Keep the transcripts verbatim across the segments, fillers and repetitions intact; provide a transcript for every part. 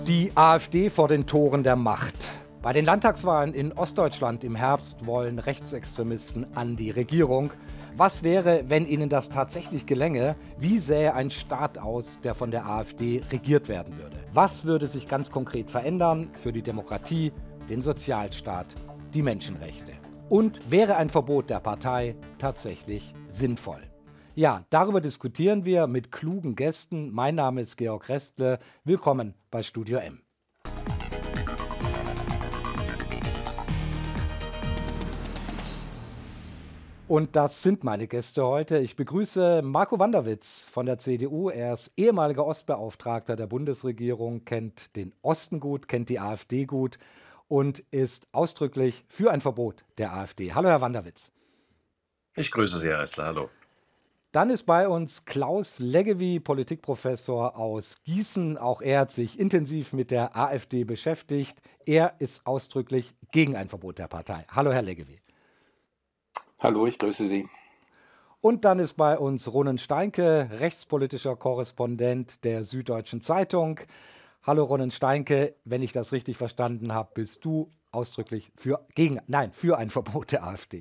Die AfD vor den Toren der Macht. Bei den Landtagswahlen in Ostdeutschland im Herbst wollen Rechtsextremisten an die Regierung. Was wäre, wenn ihnen das tatsächlich gelänge? Wie sähe ein Staat aus, der von der AfD regiert werden würde? Was würde sich ganz konkret verändern für die Demokratie, den Sozialstaat, die Menschenrechte? Und wäre ein Verbot der Partei tatsächlich sinnvoll? Ja, darüber diskutieren wir mit klugen Gästen. Mein Name ist Georg Restle. Willkommen bei Studio M. Und das sind meine Gäste heute. Ich begrüße Marco Wanderwitz von der C D U. Er ist ehemaliger Ostbeauftragter der Bundesregierung, kennt den Osten gut, kennt die AfD gut und ist ausdrücklich für ein Verbot der AfD. Hallo, Herr Wanderwitz. Ich grüße Sie, Herr Restle. Hallo. Dann ist bei uns Klaus Leggevi, Politikprofessor aus Gießen. Auch er hat sich intensiv mit der AfD beschäftigt. Er ist ausdrücklich gegen ein Verbot der Partei. Hallo, Herr Leggevi. Hallo, ich grüße Sie. Und dann ist bei uns Ronen Steinke, rechtspolitischer Korrespondent der Süddeutschen Zeitung. Hallo Ronen Steinke, wenn ich das richtig verstanden habe, bist du ausdrücklich für, gegen, nein, für ein Verbot der AfD.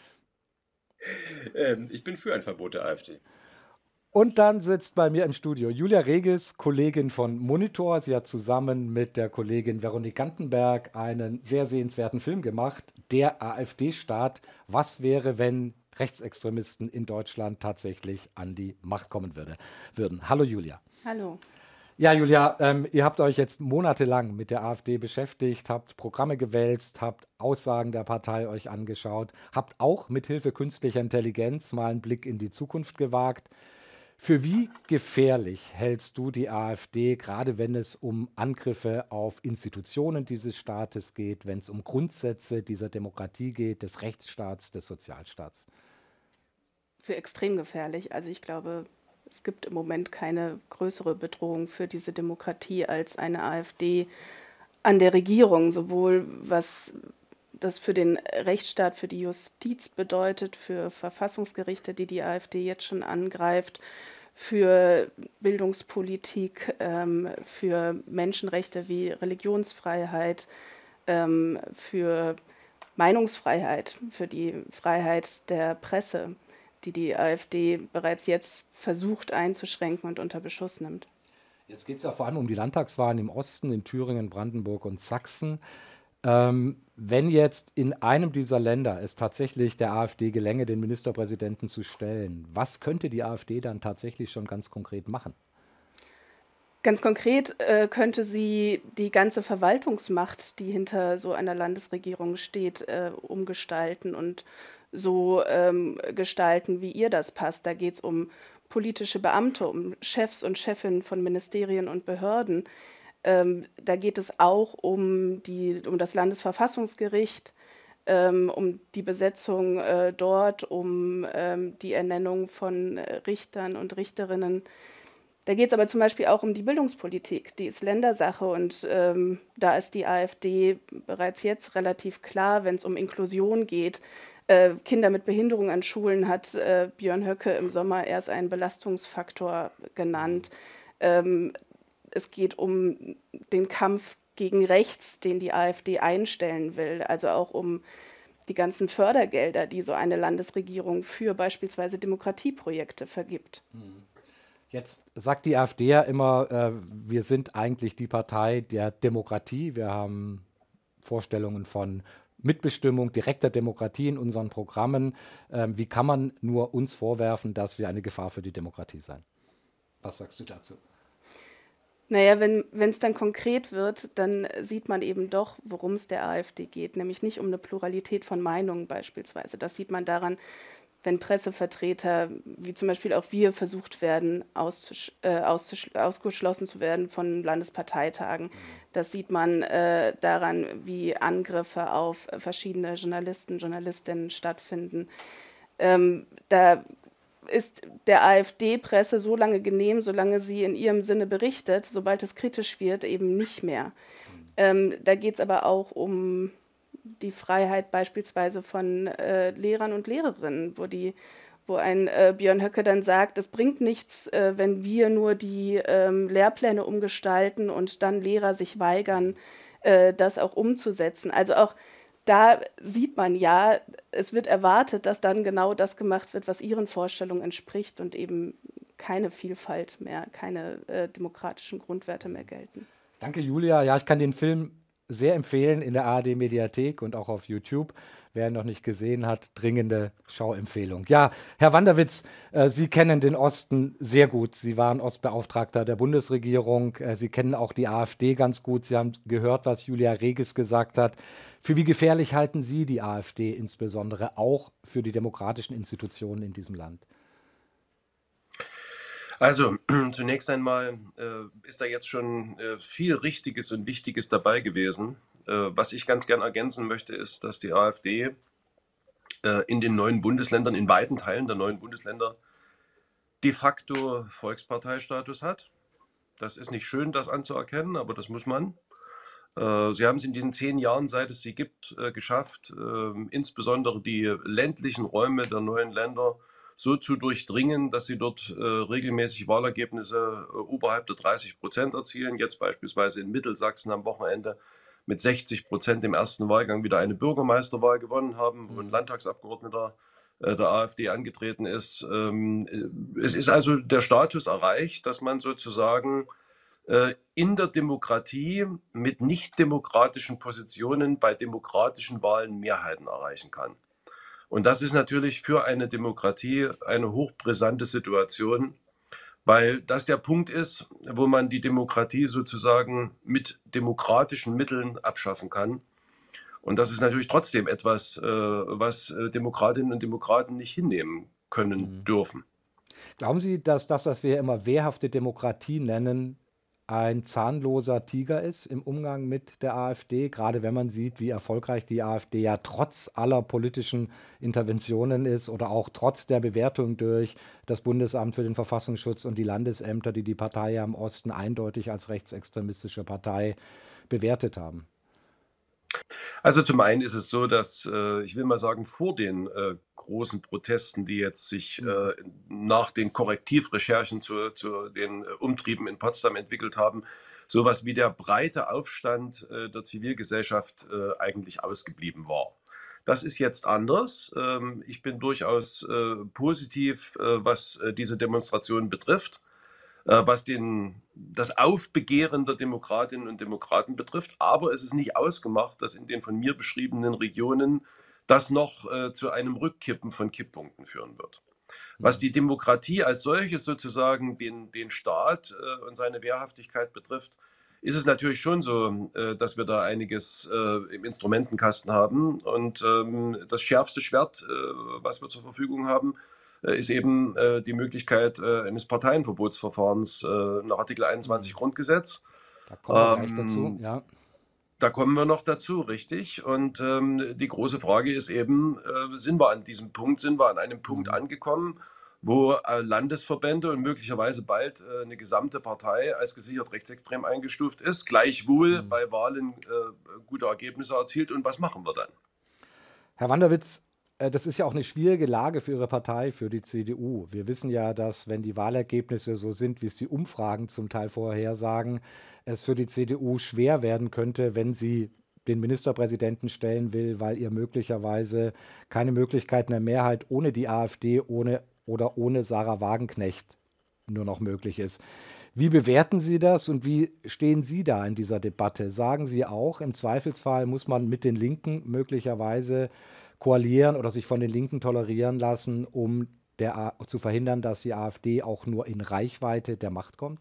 Ähm, ich bin für ein Verbot der AfD. Und dann sitzt bei mir im Studio Julia Regis, Kollegin von Monitor. Sie hat zusammen mit der Kollegin Veronique Gantenberg einen sehr sehenswerten Film gemacht, Der AfD-Staat. Was wäre, wenn Rechtsextremisten in Deutschland tatsächlich an die Macht kommen würde, würden? Hallo Julia. Hallo. Ja, Julia, ähm, ihr habt euch jetzt monatelang mit der AfD beschäftigt, habt Programme gewälzt, habt Aussagen der Partei euch angeschaut, habt auch mit Hilfe künstlicher Intelligenz mal einen Blick in die Zukunft gewagt. Für wie gefährlich hältst du die AfD, gerade wenn es um Angriffe auf Institutionen dieses Staates geht, wenn es um Grundsätze dieser Demokratie geht, des Rechtsstaats, des Sozialstaats? Für extrem gefährlich. Also ich glaube, es gibt im Moment keine größere Bedrohung für diese Demokratie als eine AfD an der Regierung, sowohl was das für den Rechtsstaat, für die Justiz bedeutet, für Verfassungsgerichte, die die AfD jetzt schon angreift, für Bildungspolitik, ähm, für Menschenrechte wie Religionsfreiheit, ähm, für Meinungsfreiheit, für die Freiheit der Presse, die die AfD bereits jetzt versucht einzuschränken und unter Beschuss nimmt. Jetzt geht es ja vor allem um die Landtagswahlen im Osten, in Thüringen, Brandenburg und Sachsen. Ähm, wenn jetzt in einem dieser Länder es tatsächlich der AfD gelänge, den Ministerpräsidenten zu stellen, was könnte die AfD dann tatsächlich schon ganz konkret machen? Ganz konkret äh, könnte sie die ganze Verwaltungsmacht, die hinter so einer Landesregierung steht, äh, umgestalten und so ähm, gestalten, wie ihr das passt. Da geht es um politische Beamte, um Chefs und Chefinnen von Ministerien und Behörden. Ähm, da geht es auch um, die, um das Landesverfassungsgericht, ähm, um die Besetzung äh, dort, um ähm, die Ernennung von Richtern und Richterinnen. Da geht es aber zum Beispiel auch um die Bildungspolitik, die ist Ländersache und ähm, da ist die AfD bereits jetzt relativ klar, wenn es um Inklusion geht. Äh, Kinder mit Behinderung an Schulen hat äh, Björn Höcke im Sommer erst einen Belastungsfaktor genannt. Ähm, es geht um den Kampf gegen rechts, den die AfD einstellen will, also auch um die ganzen Fördergelder, die so eine Landesregierung für beispielsweise Demokratieprojekte vergibt. Jetzt sagt die AfD ja immer, äh, wir sind eigentlich die Partei der Demokratie. Wir haben Vorstellungen von Mitbestimmung, direkter Demokratie in unseren Programmen. Ähm, wie kann man nur uns vorwerfen, dass wir eine Gefahr für die Demokratie seien? Was sagst du dazu? Naja, wenn es dann konkret wird, dann sieht man eben doch, worum es der AfD geht, nämlich nicht um eine Pluralität von Meinungen beispielsweise. Das sieht man daran, wenn Pressevertreter, wie zum Beispiel auch wir, versucht werden, auszusch äh, auszusch ausgeschlossen zu werden von Landesparteitagen. Das sieht man äh, daran, wie Angriffe auf verschiedene Journalisten, Journalistinnen stattfinden. Ähm, da ist der AfD-Presse so lange genehm, solange sie in ihrem Sinne berichtet, sobald es kritisch wird, eben nicht mehr. Ähm, da geht es aber auch um die Freiheit beispielsweise von äh, Lehrern und Lehrerinnen, wo die wo ein äh, Björn Höcke dann sagt, es bringt nichts, äh, wenn wir nur die ähm, Lehrpläne umgestalten und dann Lehrer sich weigern, äh, das auch umzusetzen. Also auch da sieht man ja, es wird erwartet, dass dann genau das gemacht wird, was ihren Vorstellungen entspricht und eben keine Vielfalt mehr, keine äh, demokratischen Grundwerte mehr gelten. Danke, Julia. Ja, ich kann den Film sehr empfehlen in der A R D-Mediathek und auch auf YouTube. Wer ihn noch nicht gesehen hat, dringende Schauempfehlung. Ja, Herr Wanderwitz, äh, Sie kennen den Osten sehr gut. Sie waren Ostbeauftragter der Bundesregierung. Äh, Sie kennen auch die AfD ganz gut. Sie haben gehört, was Julia Reges gesagt hat. Für wie gefährlich halten Sie die AfD insbesondere auch für die demokratischen Institutionen in diesem Land? Also zunächst einmal äh, ist da jetzt schon äh, viel Richtiges und Wichtiges dabei gewesen. Äh, was ich ganz gern ergänzen möchte, ist, dass die AfD äh, in den neuen Bundesländern, in weiten Teilen der neuen Bundesländer, de facto Volksparteistatus hat. Das ist nicht schön, das anzuerkennen, aber das muss man. Äh, sie haben es in den zehn Jahren, seit es sie gibt, äh, geschafft, äh, insbesondere die ländlichen Räume der neuen Länder so zu durchdringen, dass sie dort äh, regelmäßig Wahlergebnisse äh, oberhalb der dreißig Prozent erzielen. Jetzt beispielsweise in Mittelsachsen am Wochenende mit sechzig Prozent im ersten Wahlgang wieder eine Bürgermeisterwahl gewonnen haben, wo ein Landtagsabgeordneter äh, der AfD angetreten ist. Ähm, äh, es ist also der Status erreicht, dass man sozusagen äh, in der Demokratie mit nicht demokratischen Positionen bei demokratischen Wahlen Mehrheiten erreichen kann. Und das ist natürlich für eine Demokratie eine hochbrisante Situation, weil das der Punkt ist, wo man die Demokratie sozusagen mit demokratischen Mitteln abschaffen kann. Und das ist natürlich trotzdem etwas, äh, was äh, Demokratinnen und Demokraten nicht hinnehmen können Mhm. dürfen. Glauben Sie, dass das, was wir immer wehrhafte Demokratie nennen, ein zahnloser Tiger ist im Umgang mit der AfD, gerade wenn man sieht, wie erfolgreich die AfD ja trotz aller politischen Interventionen ist oder auch trotz der Bewertung durch das Bundesamt für den Verfassungsschutz und die Landesämter, die die Partei ja im Osten eindeutig als rechtsextremistische Partei bewertet haben? Also zum einen ist es so, dass äh, ich will mal sagen, vor den äh, großen Protesten, die jetzt sich äh, nach den Korrektivrecherchen zu, zu den äh, Umtrieben in Potsdam entwickelt haben, sowas wie der breite Aufstand äh, der Zivilgesellschaft äh, eigentlich ausgeblieben war. Das ist jetzt anders. Ähm, ich bin durchaus äh, positiv, äh, was äh, diese Demonstration betrifft. Äh, was den, das Aufbegehren der Demokratinnen und Demokraten betrifft. Aber es ist nicht ausgemacht, dass in den von mir beschriebenen Regionen das noch äh, zu einem Rückkippen von Kipppunkten führen wird. Was die Demokratie als solches sozusagen, den, den Staat äh, und seine Wehrhaftigkeit betrifft, ist es natürlich schon so, äh, dass wir da einiges äh, im Instrumentenkasten haben. Und ähm, das schärfste Schwert, äh, was wir zur Verfügung haben, äh, ist eben äh, die Möglichkeit äh, eines Parteienverbotsverfahrens äh, nach Artikel einundzwanzig Mhm. Grundgesetz. Da kommen wir gleich dazu, Ähm, ja. Da kommen wir noch dazu, richtig. Und ähm, die große Frage ist eben, äh, sind wir an diesem Punkt, sind wir an einem Punkt Mhm. angekommen, wo äh, Landesverbände und möglicherweise bald äh, eine gesamte Partei als gesichert rechtsextrem eingestuft ist, gleichwohl Mhm. bei Wahlen äh, gute Ergebnisse erzielt. Und was machen wir dann? Herr Wanderwitz, äh, das ist ja auch eine schwierige Lage für Ihre Partei, für die C D U. Wir wissen ja, dass, wenn die Wahlergebnisse so sind, wie es die Umfragen zum Teil vorhersagen, es für die C D U schwer werden könnte, wenn sie den Ministerpräsidenten stellen will, weil ihr möglicherweise keine Möglichkeit einer Mehrheit ohne die AfD ohne, oder ohne Sarah Wagenknecht nur noch möglich ist. Wie bewerten Sie das und wie stehen Sie da in dieser Debatte? Sagen Sie auch, im Zweifelsfall muss man mit den Linken möglicherweise koalieren oder sich von den Linken tolerieren lassen, um der, A- zu verhindern, dass die AfD auch nur in Reichweite der Macht kommt?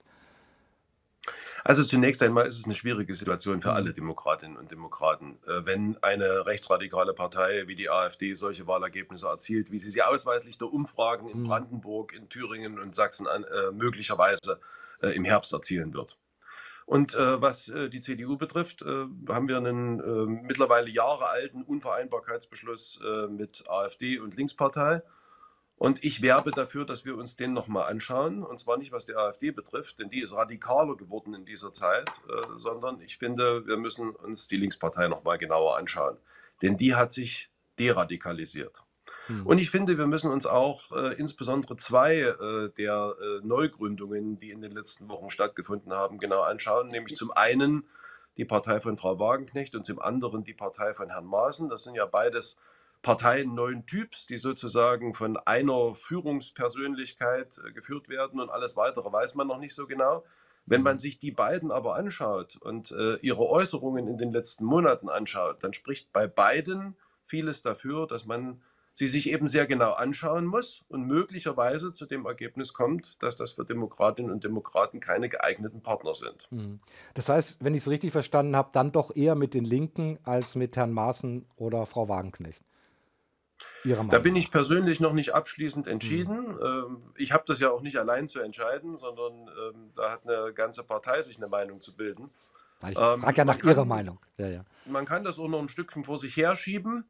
Also zunächst einmal ist es eine schwierige Situation für alle Mhm. Demokratinnen und Demokraten, äh, wenn eine rechtsradikale Partei wie die AfD solche Wahlergebnisse erzielt, wie sie sie ausweislich der Umfragen in Mhm. Brandenburg, in Thüringen und Sachsen an, äh, möglicherweise äh, im Herbst erzielen wird. Und äh, was äh, die C D U betrifft, äh, haben wir einen äh, mittlerweile Jahre alten Unvereinbarkeitsbeschluss äh, mit AfD und Linkspartei. Und ich werbe dafür, dass wir uns den nochmal anschauen. Und zwar nicht, was die AfD betrifft, denn die ist radikaler geworden in dieser Zeit, äh, sondern ich finde, wir müssen uns die Linkspartei nochmal genauer anschauen. Denn die hat sich deradikalisiert. Hm. Und ich finde, wir müssen uns auch äh, insbesondere zwei äh, der äh, Neugründungen, die in den letzten Wochen stattgefunden haben, genau anschauen. Nämlich zum einen die Partei von Frau Wagenknecht und zum anderen die Partei von Herrn Maaßen. Das sind ja beides Parteien neuen Typs, die sozusagen von einer Führungspersönlichkeit äh, geführt werden, und alles Weitere weiß man noch nicht so genau. Wenn man sich die beiden aber anschaut und äh, ihre Äußerungen in den letzten Monaten anschaut, dann spricht bei beiden vieles dafür, dass man sie sich eben sehr genau anschauen muss und möglicherweise zu dem Ergebnis kommt, dass das für Demokratinnen und Demokraten keine geeigneten Partner sind. Hm. Das heißt, wenn ich es richtig verstanden habe, dann doch eher mit den Linken als mit Herrn Maaßen oder Frau Wagenknecht. Ihrer Da Meinung bin nach. ich persönlich noch nicht abschließend Hm. entschieden. Ähm, Ich habe das ja auch nicht allein zu entscheiden, sondern ähm, da hat eine ganze Partei sich eine Meinung zu bilden. Ich Ähm, frage ja man nach Ihrer kann, Meinung. Ja, ja. man kann das auch noch ein Stückchen vor sich herschieben.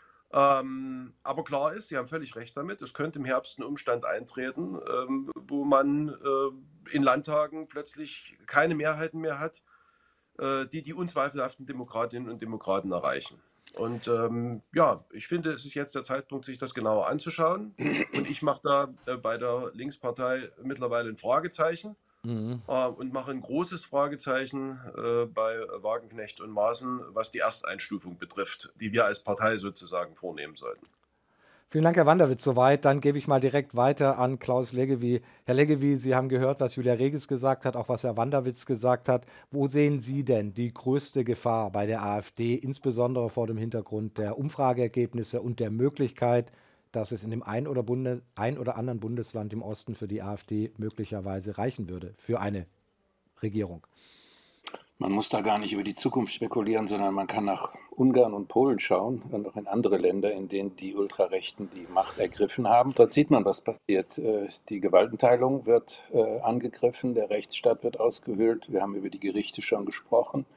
Ähm, aber klar ist, Sie haben völlig recht damit, es könnte im Herbst ein Umstand eintreten, ähm, wo man äh, in Landtagen plötzlich keine Mehrheiten mehr hat, äh, die die unzweifelhaften Demokratinnen und Demokraten erreichen. Und ähm, ja, ich finde, es ist jetzt der Zeitpunkt, sich das genauer anzuschauen. Und ich mache da äh, bei der Linkspartei mittlerweile ein Fragezeichen Mhm. äh, und mache ein großes Fragezeichen äh, bei Wagenknecht und Maaßen, was die Ersteinstufung betrifft, die wir als Partei sozusagen vornehmen sollten. Vielen Dank, Herr Wanderwitz, soweit. Dann gebe ich mal direkt weiter an Klaus Leggevi. Herr Leggevi, Sie haben gehört, was Julia Regis gesagt hat, auch was Herr Wanderwitz gesagt hat. Wo sehen Sie denn die größte Gefahr bei der AfD, insbesondere vor dem Hintergrund der Umfrageergebnisse und der Möglichkeit, dass es in dem ein oder, Bunde, ein oder anderen Bundesland im Osten für die AfD möglicherweise reichen würde für eine Regierung? Man muss da gar nicht über die Zukunft spekulieren, sondern man kann nach Ungarn und Polen schauen und auch in andere Länder, in denen die Ultrarechten die Macht ergriffen haben. Dort sieht man, was passiert. Äh, Die Gewaltenteilung wird äh, angegriffen, der Rechtsstaat wird ausgehöhlt. Wir haben über die Gerichte schon gesprochen.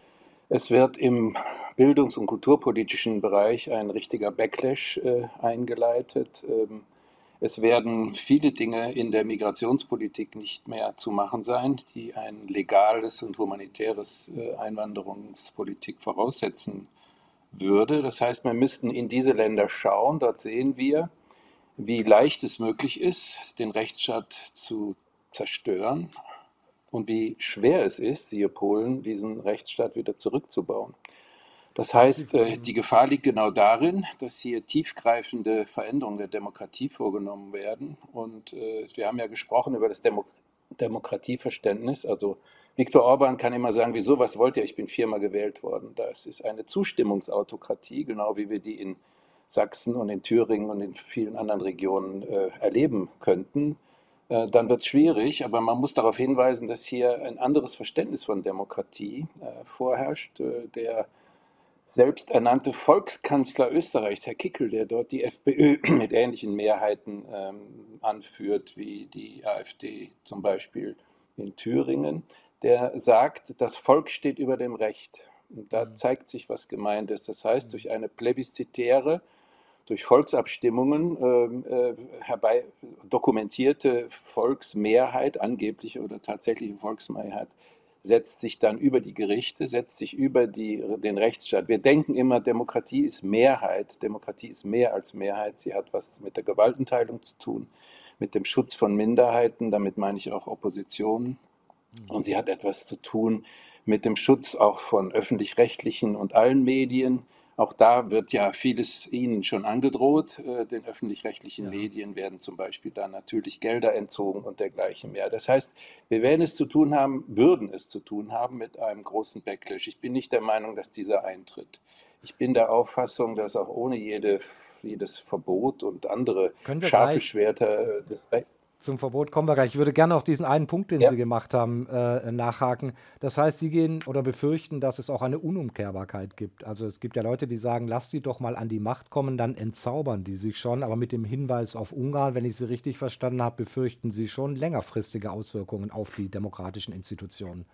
Es wird im bildungs- und kulturpolitischen Bereich ein richtiger Backlash äh, eingeleitet. Ähm, Es werden viele Dinge in der Migrationspolitik nicht mehr zu machen sein, die ein legales und humanitäres äh, Einwanderungspolitik voraussetzen würde. Das heißt, wir müssten in diese Länder schauen. Dort sehen wir, wie leicht es möglich ist, den Rechtsstaat zu zerstören und wie schwer es ist, siehe Polen, diesen Rechtsstaat wieder zurückzubauen. Das heißt, äh, die Gefahr liegt genau darin, dass hier tiefgreifende Veränderungen der Demokratie vorgenommen werden. Und äh, wir haben ja gesprochen über das Demo Demokratieverständnis. Also Viktor Orban kann immer sagen, wieso, was wollt ihr? Ich bin viermal gewählt worden. Das ist eine Zustimmungsautokratie, genau wie wir die in Sachsen und in Thüringen und in vielen anderen Regionen äh, erleben könnten. Äh, dann wird es schwierig, aber man muss darauf hinweisen, dass hier ein anderes Verständnis von Demokratie äh, vorherrscht, äh, der selbsternannte Volkskanzler Österreichs, Herr Kickl, der dort die FPÖ mit ähnlichen Mehrheiten ähm, anführt wie die AfD zum Beispiel in Thüringen, der sagt, das Volk steht über dem Recht. Und da zeigt sich, was gemeint ist. Das heißt, durch eine plebiszitäre, durch Volksabstimmungen ähm, äh, herbei dokumentierte Volksmehrheit, angebliche oder tatsächliche Volksmehrheit, setzt sich dann über die Gerichte, setzt sich über die, den Rechtsstaat. Wir denken immer, Demokratie ist Mehrheit. Demokratie ist mehr als Mehrheit. Sie hat was mit der Gewaltenteilung zu tun, mit dem Schutz von Minderheiten, damit meine ich auch Opposition. Und sie hat etwas zu tun mit dem Schutz auch von öffentlich-rechtlichen und allen Medien. Auch da wird ja vieles ihnen schon angedroht. Den öffentlich-rechtlichen ja. Medien werden zum Beispiel dann natürlich Gelder entzogen und dergleichen mehr. Das heißt, wir werden es zu tun haben, würden es zu tun haben mit einem großen Backlash. Ich bin nicht der Meinung, dass dieser eintritt. Ich bin der Auffassung, dass auch ohne jede, jedes Verbot und andere scharfe Schwerter des Rechts. Zum Verbot kommen wir gleich. Ich würde gerne auch diesen einen Punkt, den ja. Sie gemacht haben, äh, nachhaken. Das heißt, Sie gehen oder befürchten, dass es auch eine Unumkehrbarkeit gibt. Also es gibt ja Leute, die sagen, lasst sie doch mal an die Macht kommen, dann entzaubern die sich schon. Aber mit dem Hinweis auf Ungarn, wenn ich Sie richtig verstanden habe, befürchten Sie schon längerfristige Auswirkungen auf die demokratischen Institutionen.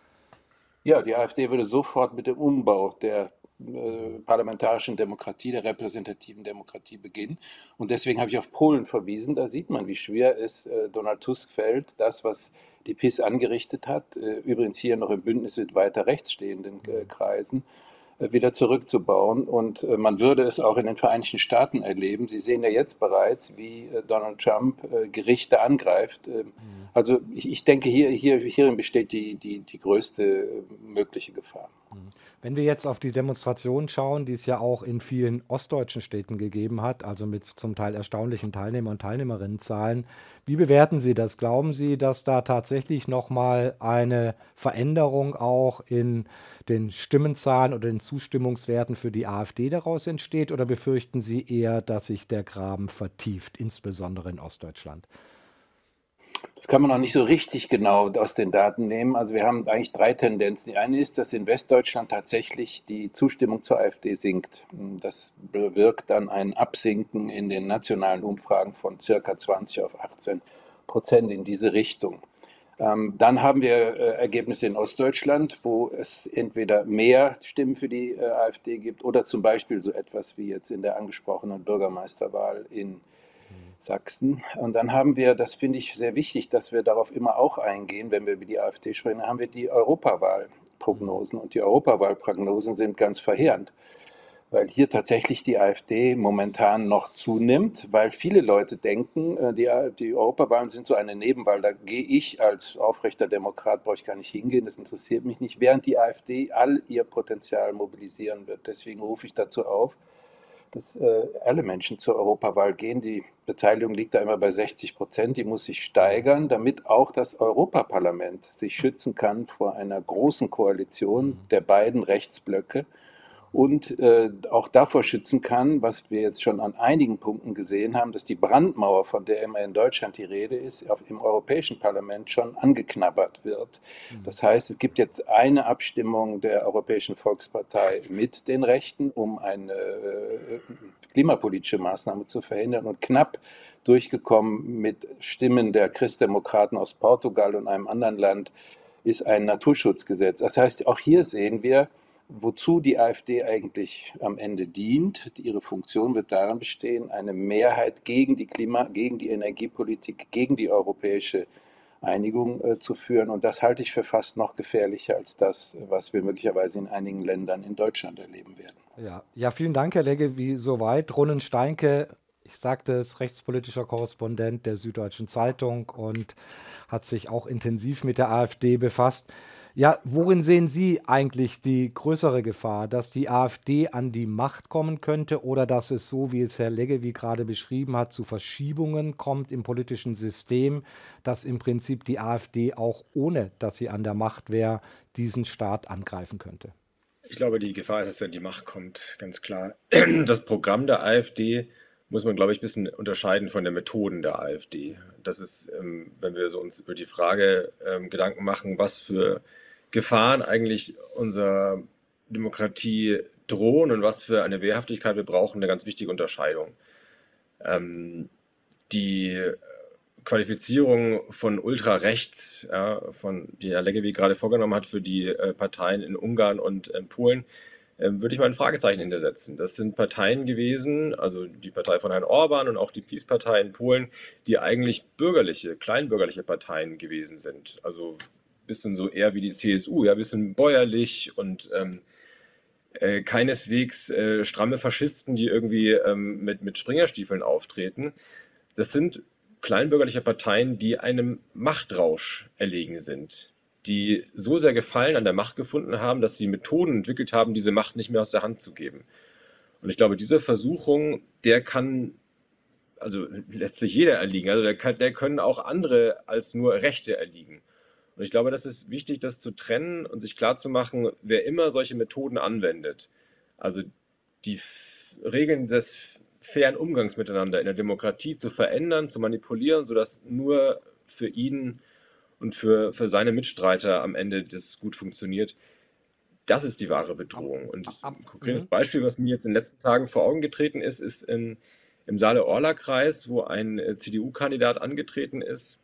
Ja, die AfD würde sofort mit dem Umbau der äh, parlamentarischen Demokratie, der repräsentativen Demokratie beginnen. Und deswegen habe ich auf Polen verwiesen. Da sieht man, wie schwer es äh, Donald Tusk fällt, das, was die P I S angerichtet hat, äh, übrigens hier noch im Bündnis mit weiter rechts stehenden äh, Kreisen, wieder zurückzubauen. Und man würde es auch in den Vereinigten Staaten erleben. Sie sehen ja jetzt bereits, wie Donald Trump Gerichte angreift. Also ich denke, hier, hier, hierin besteht die, die, die größte mögliche Gefahr. Wenn wir jetzt auf die Demonstrationen schauen, die es ja auch in vielen ostdeutschen Städten gegeben hat, also mit zum Teil erstaunlichen Teilnehmer- und Teilnehmerinnenzahlen, wie bewerten Sie das? Glauben Sie, dass da tatsächlich nochmal eine Veränderung auch in den Stimmenzahlen oder den Zustimmungswerten für die AfD daraus entsteht? Oder befürchten Sie eher, dass sich der Graben vertieft, insbesondere in Ostdeutschland? Das kann man noch nicht so richtig genau aus den Daten nehmen. Also wir haben eigentlich drei Tendenzen. Die eine ist, dass in Westdeutschland tatsächlich die Zustimmung zur AfD sinkt. Das bewirkt dann ein Absinken in den nationalen Umfragen von circa zwanzig auf achtzehn Prozent in diese Richtung. Dann haben wir Ergebnisse in Ostdeutschland, wo es entweder mehr Stimmen für die AfD gibt oder zum Beispiel so etwas wie jetzt in der angesprochenen Bürgermeisterwahl in Sachsen. Und dann haben wir, das finde ich sehr wichtig, dass wir darauf immer auch eingehen, wenn wir über die AfD sprechen, dann haben wir die Europawahlprognosen. Und die Europawahlprognosen sind ganz verheerend, weil hier tatsächlich die AfD momentan noch zunimmt, weil viele Leute denken, die, die Europawahlen sind so eine Nebenwahl, da gehe ich als aufrechter Demokrat, brauche ich gar nicht hingehen, das interessiert mich nicht, während die AfD all ihr Potenzial mobilisieren wird. Deswegen rufe ich dazu auf, dass äh, alle Menschen zur Europawahl gehen. Die Beteiligung liegt da immer bei sechzig Prozent, die muss sich steigern, damit auch das Europaparlament sich schützen kann vor einer großen Koalition der beiden Rechtsblöcke und äh, auch davor schützen kann, was wir jetzt schon an einigen Punkten gesehen haben, dass die Brandmauer, von der immer in Deutschland die Rede ist, auf, im Europäischen Parlament schon angeknabbert wird. Das heißt, es gibt jetzt eine Abstimmung der Europäischen Volkspartei mit den Rechten, um eine äh, klimapolitische Maßnahme zu verhindern und knapp durchgekommen mit Stimmen der Christdemokraten aus Portugal und einem anderen Land ist ein Naturschutzgesetz. Das heißt, auch hier sehen wir, wozu die AfD eigentlich am Ende dient. Ihre Funktion wird darin bestehen, eine Mehrheit gegen die Klima-, gegen die Energiepolitik, gegen die europäische Einigung äh, zu führen. Und das halte ich für fast noch gefährlicher als das, was wir möglicherweise in einigen Ländern in Deutschland erleben werden. Ja, ja, vielen Dank, Herr Legge, wie soweit. Ronen Steinke, ich sagte es, rechtspolitischer Korrespondent der Süddeutschen Zeitung und hat sich auch intensiv mit der AfD befasst. Ja, worin sehen Sie eigentlich die größere Gefahr, dass die AfD an die Macht kommen könnte oder dass es so, wie es Herr Leggevi gerade beschrieben hat, zu Verschiebungen kommt im politischen System, dass im Prinzip die AfD auch ohne, dass sie an der Macht wäre, diesen Staat angreifen könnte? Ich glaube, die Gefahr ist, dass er an die Macht kommt, ganz klar. Das Programm der AfD muss man, glaube ich, ein bisschen unterscheiden von den Methoden der AfD. Das ist, wenn wir so uns über die Frage Gedanken machen, was für Gefahren eigentlich unserer Demokratie drohen und was für eine Wehrhaftigkeit wir brauchen, eine ganz wichtige Unterscheidung. Ähm, die Qualifizierung von Ultrarechts, ja, von, die Herr Leggevi gerade vorgenommen hat für die äh, Parteien in Ungarn und in Polen, äh, würde ich mal ein Fragezeichen hintersetzen. Das sind Parteien gewesen, also die Partei von Herrn Orban und auch die PiS-Partei in Polen, die eigentlich bürgerliche, kleinbürgerliche Parteien gewesen sind. Also bisschen so eher wie die C S U, ja, bisschen bäuerlich und ähm, äh, keineswegs äh, stramme Faschisten, die irgendwie ähm, mit, mit Springerstiefeln auftreten. Das sind kleinbürgerliche Parteien, die einem Machtrausch erlegen sind, die so sehr Gefallen an der Macht gefunden haben, dass sie Methoden entwickelt haben, diese Macht nicht mehr aus der Hand zu geben. Und ich glaube, diese Versuchung, der kann also letztlich jeder erliegen, also der, kann, der können auch andere als nur Rechte erliegen. Und ich glaube, das ist wichtig, das zu trennen und sich klarzumachen, wer immer solche Methoden anwendet, also die F- Regeln des fairen Umgangs miteinander in der Demokratie zu verändern, zu manipulieren, sodass nur für ihn und für, für seine Mitstreiter am Ende das gut funktioniert, das ist die wahre Bedrohung. Und ein konkretes Beispiel, was mir jetzt in den letzten Tagen vor Augen getreten ist, ist in, im Saale-Orla-Kreis, wo ein C D U-Kandidat angetreten ist,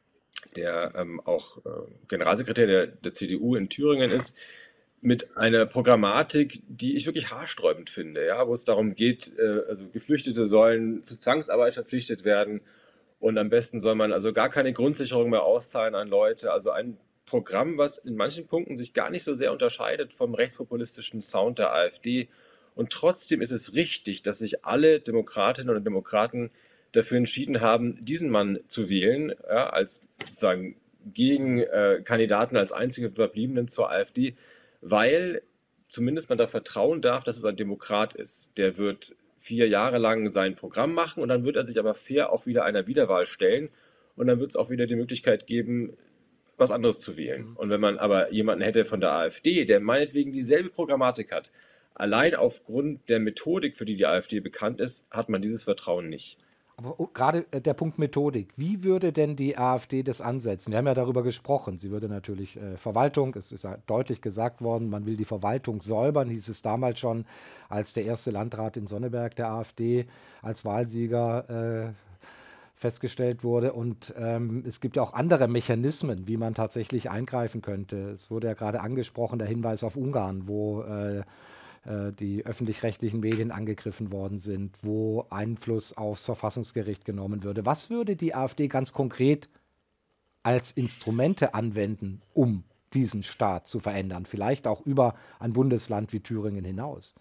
der ähm, auch äh, Generalsekretär der, der C D U in Thüringen ist, mit einer Programmatik, die ich wirklich haarsträubend finde, ja, wo es darum geht, äh, also Geflüchtete sollen zu Zwangsarbeit verpflichtet werden und am besten soll man also gar keine Grundsicherung mehr auszahlen an Leute, also ein Programm, was in manchen Punkten sich gar nicht so sehr unterscheidet vom rechtspopulistischen Sound der AfD. Und trotzdem ist es richtig, dass sich alle Demokratinnen und Demokraten dafür entschieden haben, diesen Mann zu wählen, ja, als sozusagen Gegenkandidaten, äh, als einzige Verbliebenen zur AfD, weil zumindest man da vertrauen darf, dass es ein Demokrat ist. Der wird vier Jahre lang sein Programm machen und dann wird er sich aber fair auch wieder einer Wiederwahl stellen und dann wird es auch wieder die Möglichkeit geben, was anderes zu wählen. Und wenn man aber jemanden hätte von der AfD, der meinetwegen dieselbe Programmatik hat, allein aufgrund der Methodik, für die die AfD bekannt ist, hat man dieses Vertrauen nicht. Aber oh, gerade äh, der Punkt Methodik, wie würde denn die AfD das ansetzen? Wir haben ja darüber gesprochen. Sie würde natürlich äh, Verwaltung, es ist ja deutlich gesagt worden, man will die Verwaltung säubern, hieß es damals schon, als der erste Landrat in Sonneberg der AfD als Wahlsieger äh, festgestellt wurde. Und ähm, es gibt ja auch andere Mechanismen, wie man tatsächlich eingreifen könnte. Es wurde ja gerade angesprochen, der Hinweis auf Ungarn, wo äh, die öffentlich-rechtlichen Medien angegriffen worden sind, wo Einfluss aufs Verfassungsgericht genommen würde. Was würde die AfD ganz konkret als Instrumente anwenden, um diesen Staat zu verändern? Vielleicht auch über ein Bundesland wie Thüringen hinaus.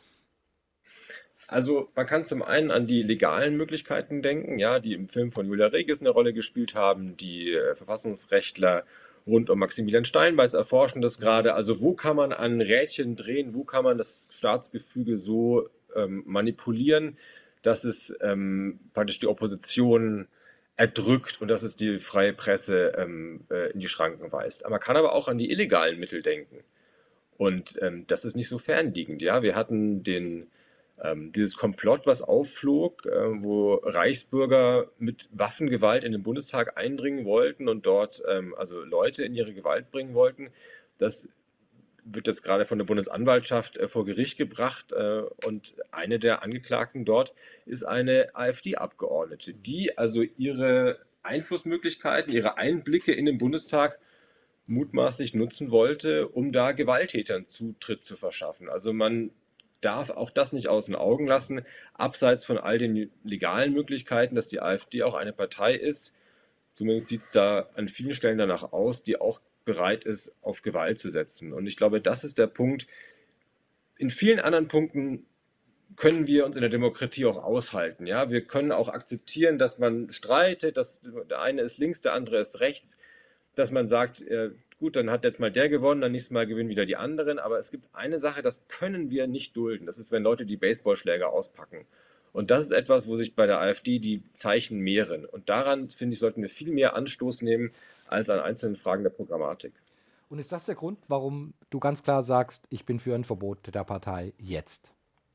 Also man kann zum einen an die legalen Möglichkeiten denken, ja, die im Film von Julia Regis eine Rolle gespielt haben, die äh, Verfassungsrechtler rund um Maximilian Steinbeiß erforschen das gerade. Also wo kann man an Rädchen drehen, wo kann man das Staatsgefüge so ähm, manipulieren, dass es ähm, praktisch die Opposition erdrückt und dass es die freie Presse ähm, äh, in die Schranken weist. Man kann aber auch an die illegalen Mittel denken. Und ähm, das ist nicht so fernliegend. Ja? Wir hatten den Ähm, dieses Komplott, was aufflog, äh, wo Reichsbürger mit Waffengewalt in den Bundestag eindringen wollten und dort ähm, also Leute in ihre Gewalt bringen wollten, das wird jetzt gerade von der Bundesanwaltschaft äh, vor Gericht gebracht äh, und eine der Angeklagten dort ist eine AfD-Abgeordnete, die also ihre Einflussmöglichkeiten, ihre Einblicke in den Bundestag mutmaßlich nutzen wollte, um da Gewalttätern Zutritt zu verschaffen. Also man darf auch das nicht aus den Augen lassen, abseits von all den legalen Möglichkeiten, dass die AfD auch eine Partei ist. Zumindest sieht es da an vielen Stellen danach aus, die auch bereit ist, auf Gewalt zu setzen. Und ich glaube, das ist der Punkt. In vielen anderen Punkten können wir uns in der Demokratie auch aushalten. Ja? Wir können auch akzeptieren, dass man streitet, dass der eine ist links, der andere ist rechts, dass man sagt, äh, gut, dann hat jetzt mal der gewonnen, dann nächstes Mal gewinnen wieder die anderen. Aber es gibt eine Sache, das können wir nicht dulden. Das ist, wenn Leute die Baseballschläger auspacken. Und das ist etwas, wo sich bei der AfD die Zeichen mehren. Und daran, finde ich, sollten wir viel mehr Anstoß nehmen, als an einzelnen Fragen der Programmatik. Und ist das der Grund, warum du ganz klar sagst, ich bin für ein Verbot der Partei jetzt?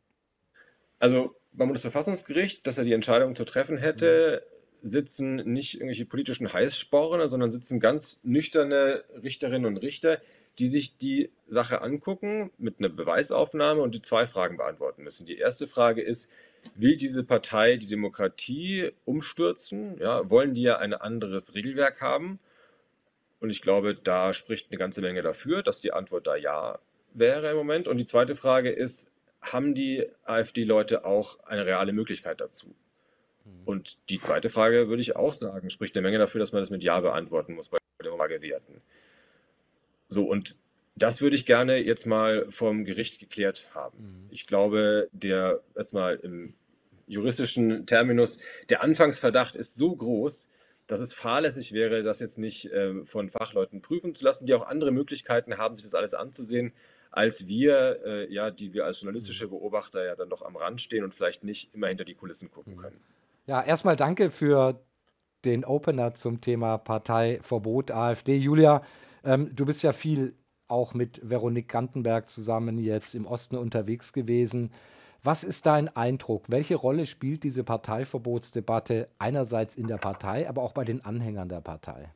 Also beim Bundesverfassungsgericht, dass er die Entscheidung zu treffen hätte, mhm. sitzen nicht irgendwelche politischen Heißsporne, sondern sitzen ganz nüchterne Richterinnen und Richter, die sich die Sache angucken mit einer Beweisaufnahme und die zwei Fragen beantworten müssen. Die erste Frage ist, will diese Partei die Demokratie umstürzen? Ja, wollen die ja ein anderes Regelwerk haben? Und ich glaube, da spricht eine ganze Menge dafür, dass die Antwort da ja wäre im Moment. Und die zweite Frage ist, haben die AfD-Leute auch eine reale Möglichkeit dazu? Und die zweite Frage würde ich auch sagen, spricht eine Menge dafür, dass man das mit Ja beantworten muss bei den Fragewerten. So, und das würde ich gerne jetzt mal vom Gericht geklärt haben. Mhm. Ich glaube, der, jetzt mal im juristischen Terminus, der Anfangsverdacht ist so groß, dass es fahrlässig wäre, das jetzt nicht äh, von Fachleuten prüfen zu lassen, die auch andere Möglichkeiten haben, sich das alles anzusehen, als wir, äh, ja, die wir als journalistische Beobachter ja dann doch am Rand stehen und vielleicht nicht immer hinter die Kulissen gucken können. Ja, erstmal danke für den Opener zum Thema Parteiverbot AfD. Julia, ähm, du bist ja viel auch mit Veronique Gantenberg zusammen jetzt im Osten unterwegs gewesen. Was ist dein Eindruck? Welche Rolle spielt diese Parteiverbotsdebatte einerseits in der Partei, aber auch bei den Anhängern der Partei?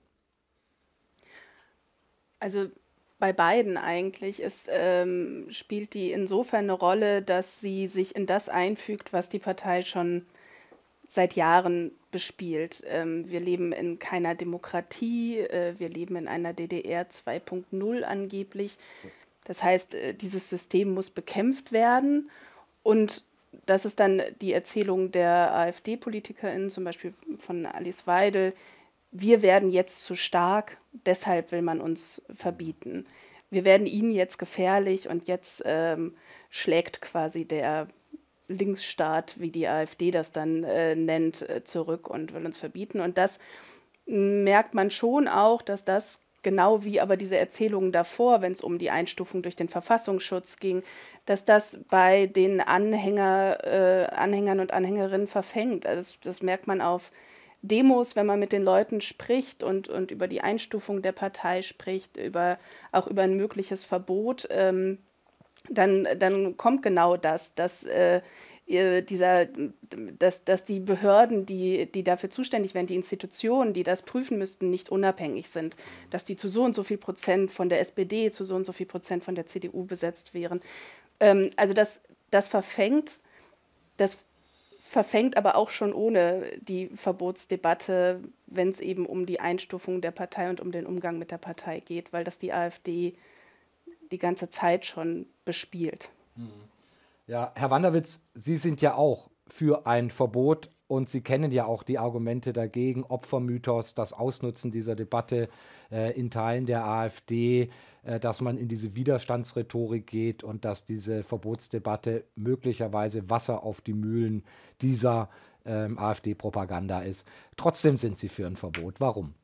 Also bei beiden eigentlich ist, ähm, spielt die insofern eine Rolle, dass sie sich in das einfügt, was die Partei schon seit Jahren bespielt. Ähm, wir leben in keiner Demokratie, äh, wir leben in einer D D R zwei Punkt null angeblich. Das heißt, äh, dieses System muss bekämpft werden. Und das ist dann die Erzählung der AfD-PolitikerInnen, zum Beispiel von Alice Weidel, wir werden jetzt zu stark, deshalb will man uns verbieten. Wir werden ihnen jetzt gefährlich und jetzt ähm, schlägt quasi der Linksstaat, wie die AfD das dann äh, nennt, äh, zurück und will uns verbieten. Und das merkt man schon auch, dass das genau wie aber diese Erzählungen davor, wenn es um die Einstufung durch den Verfassungsschutz ging, dass das bei den Anhänger, äh, Anhängern und Anhängerinnen verfängt. Also das, das merkt man auf Demos, wenn man mit den Leuten spricht und, und über die Einstufung der Partei spricht, über, auch über ein mögliches Verbot, ähm, dann, dann kommt genau das, dass äh, dieser, dass, dass die Behörden, die, die dafür zuständig wären, die Institutionen, die das prüfen müssten, nicht unabhängig sind, dass die zu so und so viel Prozent von der S P D, zu so und so viel Prozent von der C D U besetzt wären. Ähm, also das, das verfängt, das verfängt aber auch schon ohne die Verbotsdebatte, wenn es eben um die Einstufung der Partei und um den Umgang mit der Partei geht, weil das die AfD die ganze Zeit schon bespielt. Ja, Herr Wanderwitz, Sie sind ja auch für ein Verbot und Sie kennen ja auch die Argumente dagegen, Opfermythos, das Ausnutzen dieser Debatte äh, in Teilen der AfD, äh, dass man in diese Widerstandsrhetorik geht und dass diese Verbotsdebatte möglicherweise Wasser auf die Mühlen dieser ähm, AfD-Propaganda ist. Trotzdem sind Sie für ein Verbot. Warum?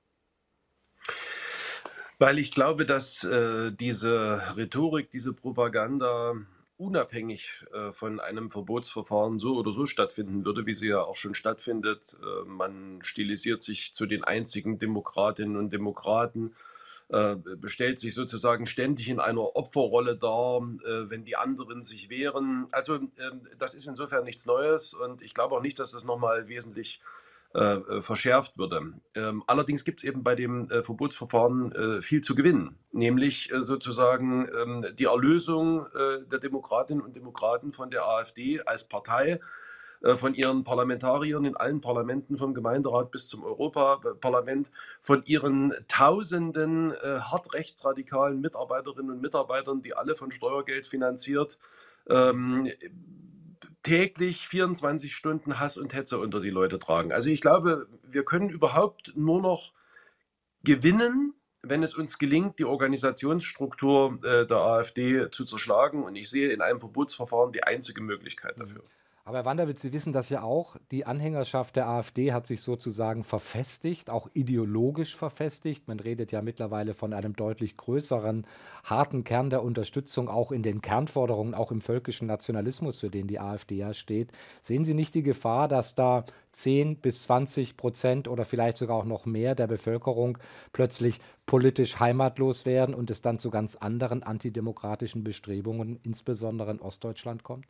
Weil ich glaube, dass äh, diese Rhetorik, diese Propaganda unabhängig äh, von einem Verbotsverfahren so oder so stattfinden würde, wie sie ja auch schon stattfindet. Äh, man stilisiert sich zu den einzigen Demokratinnen und Demokraten, äh, stellt sich sozusagen ständig in einer Opferrolle dar, äh, wenn die anderen sich wehren. Also äh, das ist insofern nichts Neues und ich glaube auch nicht, dass das nochmal wesentlich Äh, verschärft würde. Ähm, allerdings gibt es eben bei dem äh, Verbotsverfahren äh, viel zu gewinnen, nämlich äh, sozusagen ähm, die Erlösung äh, der Demokratinnen und Demokraten von der AfD als Partei, äh, von ihren Parlamentariern in allen Parlamenten, vom Gemeinderat bis zum Europaparlament, von ihren tausenden äh, hart rechtsradikalen Mitarbeiterinnen und Mitarbeitern, die alle von Steuergeld finanziert ähm, täglich vierundzwanzig Stunden Hass und Hetze unter die Leute tragen. Also ich glaube, wir können überhaupt nur noch gewinnen, wenn es uns gelingt, die Organisationsstruktur äh, der AfD zu zerschlagen. Und ich sehe in einem Verbotsverfahren die einzige Möglichkeit dafür. Aber Herr Wanderwitz, Sie wissen das ja auch, die Anhängerschaft der AfD hat sich sozusagen verfestigt, auch ideologisch verfestigt. Man redet ja mittlerweile von einem deutlich größeren, harten Kern der Unterstützung, auch in den Kernforderungen, auch im völkischen Nationalismus, für den die AfD ja steht. Sehen Sie nicht die Gefahr, dass da zehn bis zwanzig Prozent oder vielleicht sogar auch noch mehr der Bevölkerung plötzlich politisch heimatlos werden und es dann zu ganz anderen antidemokratischen Bestrebungen, insbesondere in Ostdeutschland, kommt?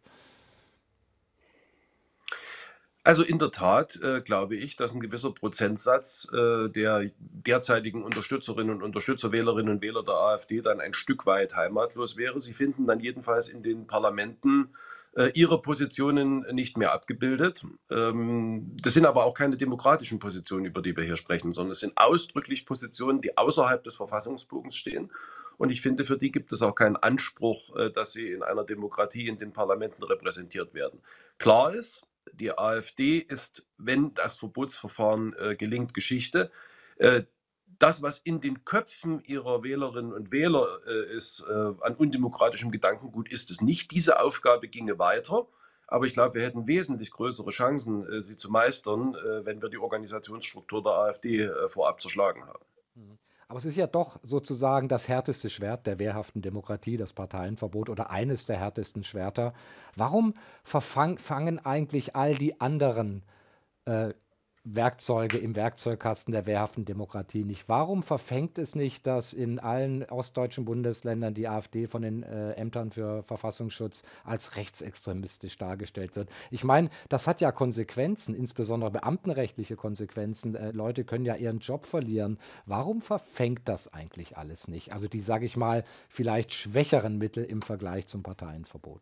Also in der Tat äh, glaube ich, dass ein gewisser Prozentsatz äh, der derzeitigen Unterstützerinnen und Unterstützer, Wählerinnen und Wähler der AfD dann ein Stück weit heimatlos wäre. Sie finden dann jedenfalls in den Parlamenten äh, ihre Positionen nicht mehr abgebildet. Ähm, das sind aber auch keine demokratischen Positionen, über die wir hier sprechen, sondern es sind ausdrücklich Positionen, die außerhalb des Verfassungsbogens stehen. Und ich finde, für die gibt es auch keinen Anspruch, äh, dass sie in einer Demokratie in den Parlamenten repräsentiert werden. Klar ist, die AfD ist, wenn das Verbotsverfahren äh, gelingt, Geschichte. Äh, das, was in den Köpfen ihrer Wählerinnen und Wähler äh, ist, äh, an undemokratischem Gedankengut, ist es nicht. Diese Aufgabe ginge weiter. Aber ich glaube, wir hätten wesentlich größere Chancen, äh, sie zu meistern, äh, wenn wir die Organisationsstruktur der AfD äh, vorab zerschlagen haben. Aber es ist ja doch sozusagen das härteste Schwert der wehrhaften Demokratie, das Parteienverbot oder eines der härtesten Schwerter. Warum verfangen eigentlich all die anderen äh, Werkzeuge im Werkzeugkasten der wehrhaften Demokratie nicht? Warum verfängt es nicht, dass in allen ostdeutschen Bundesländern die AfD von den äh, Ämtern für Verfassungsschutz als rechtsextremistisch dargestellt wird? Ich meine, das hat ja Konsequenzen, insbesondere beamtenrechtliche Konsequenzen. Äh, Leute können ja ihren Job verlieren. Warum verfängt das eigentlich alles nicht? Also die, sage ich mal, vielleicht schwächeren Mittel im Vergleich zum Parteienverbot.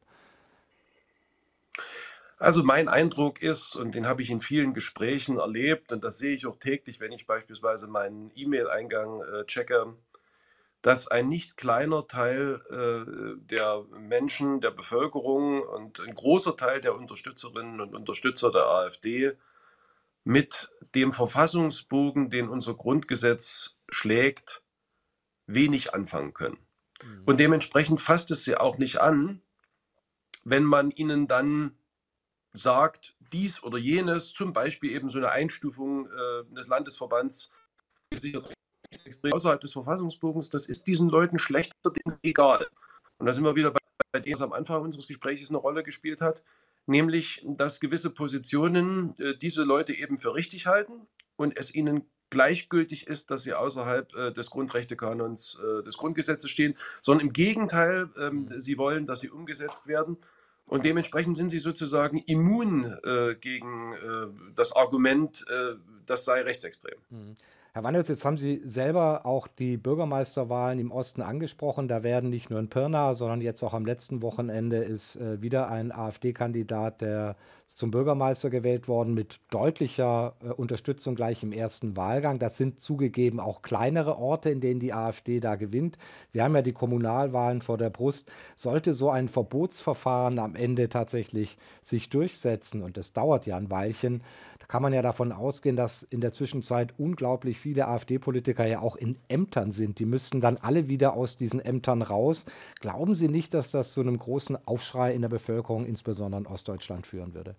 Also mein Eindruck ist, und den habe ich in vielen Gesprächen erlebt, und das sehe ich auch täglich, wenn ich beispielsweise meinen E-Mail-Eingang äh, checke, dass ein nicht kleiner Teil äh, der Menschen, der Bevölkerung und ein großer Teil der Unterstützerinnen und Unterstützer der AfD mit dem Verfassungsbogen, den unser Grundgesetz schlägt, wenig anfangen können. Mhm. Und dementsprechend fasst es sie auch nicht an, wenn man ihnen dann sagt, dies oder jenes, zum Beispiel eben so eine Einstufung äh, des Landesverbands außerhalb des Verfassungsbogens, das ist diesen Leuten schlechterdings egal. Und da sind wir wieder bei dem, was am Anfang unseres Gesprächs eine Rolle gespielt hat, nämlich, dass gewisse Positionen äh, diese Leute eben für richtig halten und es ihnen gleichgültig ist, dass sie außerhalb äh, des Grundrechtekanons äh, des Grundgesetzes stehen, sondern im Gegenteil, ähm, sie wollen, dass sie umgesetzt werden. Und dementsprechend sind sie sozusagen immun äh, gegen äh, das Argument, äh, das sei rechtsextrem. Mhm. Herr Wandels, jetzt haben Sie selber auch die Bürgermeisterwahlen im Osten angesprochen. Da werden nicht nur in Pirna, sondern jetzt auch am letzten Wochenende ist äh, wieder ein AfD-Kandidat, der zum Bürgermeister gewählt worden, mit deutlicher äh, Unterstützung gleich im ersten Wahlgang. Das sind zugegeben auch kleinere Orte, in denen die AfD da gewinnt. Wir haben ja die Kommunalwahlen vor der Brust. Sollte so ein Verbotsverfahren am Ende tatsächlich sich durchsetzen, und das dauert ja ein Weilchen, da kann man ja davon ausgehen, dass in der Zwischenzeit unglaublich viele AfD-Politiker ja auch in Ämtern sind. Die müssten dann alle wieder aus diesen Ämtern raus. Glauben Sie nicht, dass das zu einem großen Aufschrei in der Bevölkerung, insbesondere in Ostdeutschland, führen würde?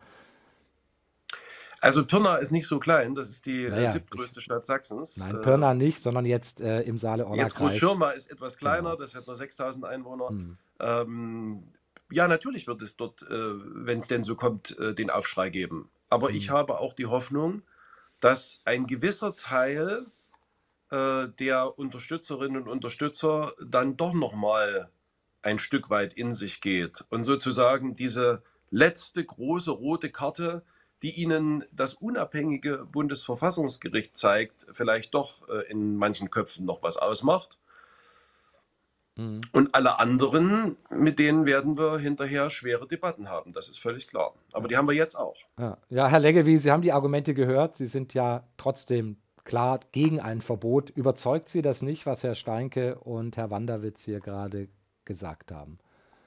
Also Pirna ist nicht so klein, das ist die äh, Naja, siebtgrößte Stadt Sachsens. Nein, Äh, Pirna nicht, sondern jetzt äh, im Saale-Orla-Kreis. Jetzt Großschirma ist etwas kleiner, Genau. das hat nur sechstausend Einwohner. Hm. Ähm, ja, natürlich wird es dort, äh, wenn es denn so kommt, äh, den Aufschrei geben. Aber ich Hm. habe auch die Hoffnung, dass ein gewisser Teil äh, der Unterstützerinnen und Unterstützer dann doch nochmal ein Stück weit in sich geht und sozusagen diese letzte große rote Karte, die ihnen das unabhängige Bundesverfassungsgericht zeigt, vielleicht doch äh, in manchen Köpfen noch was ausmacht. Hm. Und alle anderen, mit denen werden wir hinterher schwere Debatten haben, das ist völlig klar. Aber die haben wir jetzt auch. Ja. Ja, Herr Leggevi, Sie haben die Argumente gehört. Sie sind ja trotzdem klar gegen ein Verbot. Überzeugt Sie das nicht, was Herr Steinke und Herr Wanderwitz hier gerade gesagt haben?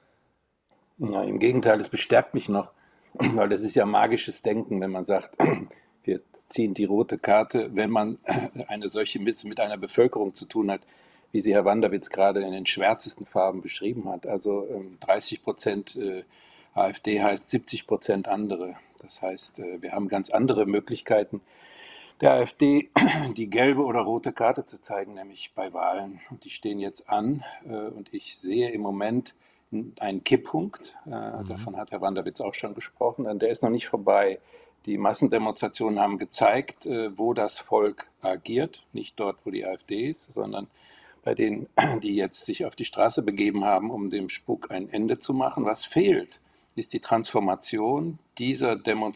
Ja, im Gegenteil, es bestärkt mich noch, weil das ist ja magisches Denken, wenn man sagt, wir ziehen die rote Karte, wenn man eine solche mit, mit einer Bevölkerung zu tun hat, wie sie Herr Wanderwitz gerade in den schwärzesten Farben beschrieben hat. Also ähm, dreißig Prozent äh, AfD heißt siebzig Prozent andere. Das heißt, äh, wir haben ganz andere Möglichkeiten, der AfD die gelbe oder rote Karte zu zeigen, nämlich bei Wahlen. Und die stehen jetzt an. Äh, und ich sehe im Moment einen Kipppunkt. Äh, Mhm. Davon hat Herr Wanderwitz auch schon gesprochen. Und der ist noch nicht vorbei. Die Massendemonstrationen haben gezeigt, äh, wo das Volk agiert. Nicht dort, wo die AfD ist, sondern bei denen, die jetzt sich auf die Straße begeben haben, um dem Spuk ein Ende zu machen. Was fehlt, ist die Transformation dieser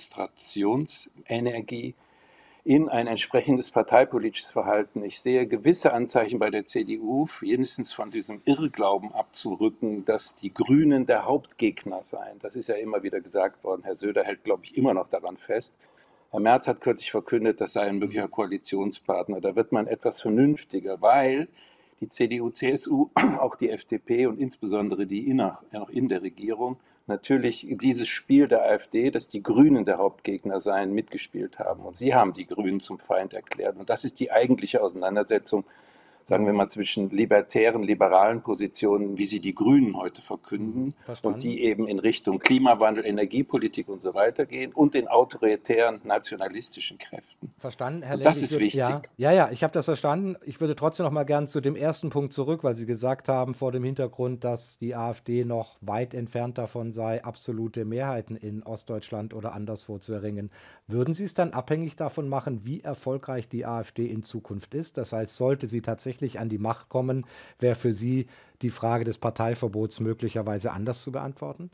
Demonstrationsenergie in ein entsprechendes parteipolitisches Verhalten. Ich sehe gewisse Anzeichen bei der C D U, wenigstens von diesem Irrglauben abzurücken, dass die Grünen der Hauptgegner seien. Das ist ja immer wieder gesagt worden. Herr Söder hält, glaube ich, immer noch daran fest. Herr Merz hat kürzlich verkündet, das sei ein möglicher Koalitionspartner. Da wird man etwas vernünftiger, weil die C D U, C S U, auch die F D P und insbesondere die in, noch in der Regierung natürlich dieses Spiel der AfD, dass die Grünen der Hauptgegner seien, mitgespielt haben. Und sie haben die Grünen zum Feind erklärt. Und das ist die eigentliche Auseinandersetzung, sagen wir mal, zwischen libertären, liberalen Positionen, wie sie die Grünen heute verkünden, Verstanden. und die eben in Richtung Klimawandel, Energiepolitik und so weiter gehen, und den autoritären, nationalistischen Kräften. Verstanden, Herr Und das Legge, ich ist würd- wichtig. Ja, ja, ja, ich habe das verstanden. Ich würde trotzdem noch mal gern zu dem ersten Punkt zurück, weil Sie gesagt haben, vor dem Hintergrund, dass die AfD noch weit entfernt davon sei, absolute Mehrheiten in Ostdeutschland oder anderswo zu erringen. Würden Sie es dann abhängig davon machen, wie erfolgreich die AfD in Zukunft ist? Das heißt, sollte sie tatsächlich an die Macht kommen, wäre für Sie die Frage des Parteiverbots möglicherweise anders zu beantworten?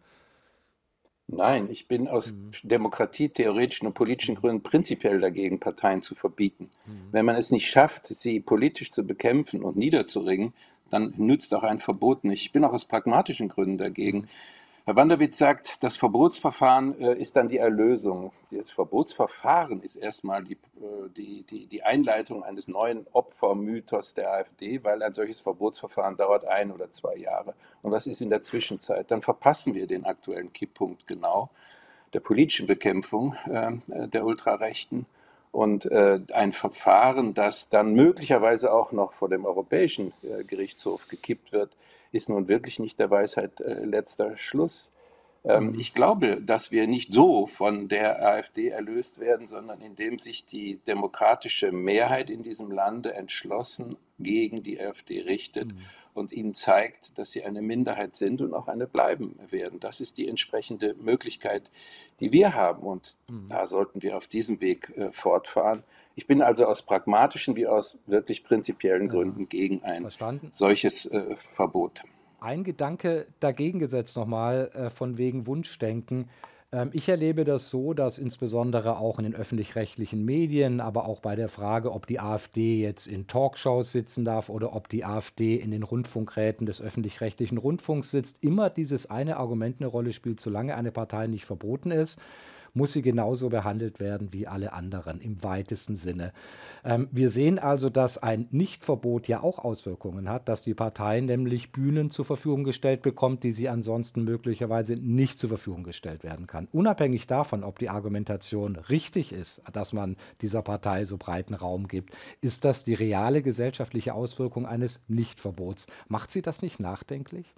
Nein, ich bin aus Mhm. demokratietheoretischen und politischen Gründen prinzipiell dagegen, Parteien zu verbieten. Mhm. Wenn man es nicht schafft, sie politisch zu bekämpfen und niederzuringen, dann nützt auch ein Verbot nicht. Ich bin auch aus pragmatischen Gründen dagegen. Mhm. Herr Wanderwitz sagt, das Verbotsverfahren äh, ist dann die Erlösung. Das Verbotsverfahren ist erstmal die, äh, die, die, die Einleitung eines neuen Opfermythos der AfD, weil ein solches Verbotsverfahren dauert ein oder zwei Jahre. Und was ist in der Zwischenzeit? Dann verpassen wir den aktuellen Kipppunkt genau der politischen Bekämpfung äh, der Ultrarechten. Und äh, ein Verfahren, das dann möglicherweise auch noch vor dem Europäischen äh, Gerichtshof gekippt wird, ist nun wirklich nicht der Weisheit äh, letzter Schluss. Ähm, Mhm. ich glaube, dass wir nicht so von der AfD erlöst werden, sondern indem sich die demokratische Mehrheit in diesem Lande entschlossen gegen die AfD richtet Mhm. und ihnen zeigt, dass sie eine Minderheit sind und auch eine bleiben werden. Das ist die entsprechende Möglichkeit, die wir haben. Und Mhm. da sollten wir auf diesem Weg äh, fortfahren. Ich bin also aus pragmatischen wie aus wirklich prinzipiellen Ja, Gründen gegen ein verstanden. solches äh, Verbot. Ein Gedanke dagegen gesetzt nochmal, äh, von wegen Wunschdenken. Ähm, ich erlebe das so, dass insbesondere auch in den öffentlich-rechtlichen Medien, aber auch bei der Frage, ob die AfD jetzt in Talkshows sitzen darf oder ob die AfD in den Rundfunkräten des öffentlich-rechtlichen Rundfunks sitzt, immer dieses eine Argument eine Rolle spielt: Solange eine Partei nicht verboten ist, muss sie genauso behandelt werden wie alle anderen im weitesten Sinne. Ähm, wir sehen also, dass ein Nichtverbot ja auch Auswirkungen hat, dass die Partei nämlich Bühnen zur Verfügung gestellt bekommt, die sie ansonsten möglicherweise nicht zur Verfügung gestellt werden kann. Unabhängig davon, ob die Argumentation richtig ist, dass man dieser Partei so breiten Raum gibt, ist das die reale gesellschaftliche Auswirkung eines Nichtverbots. Macht Sie das nicht nachdenklich?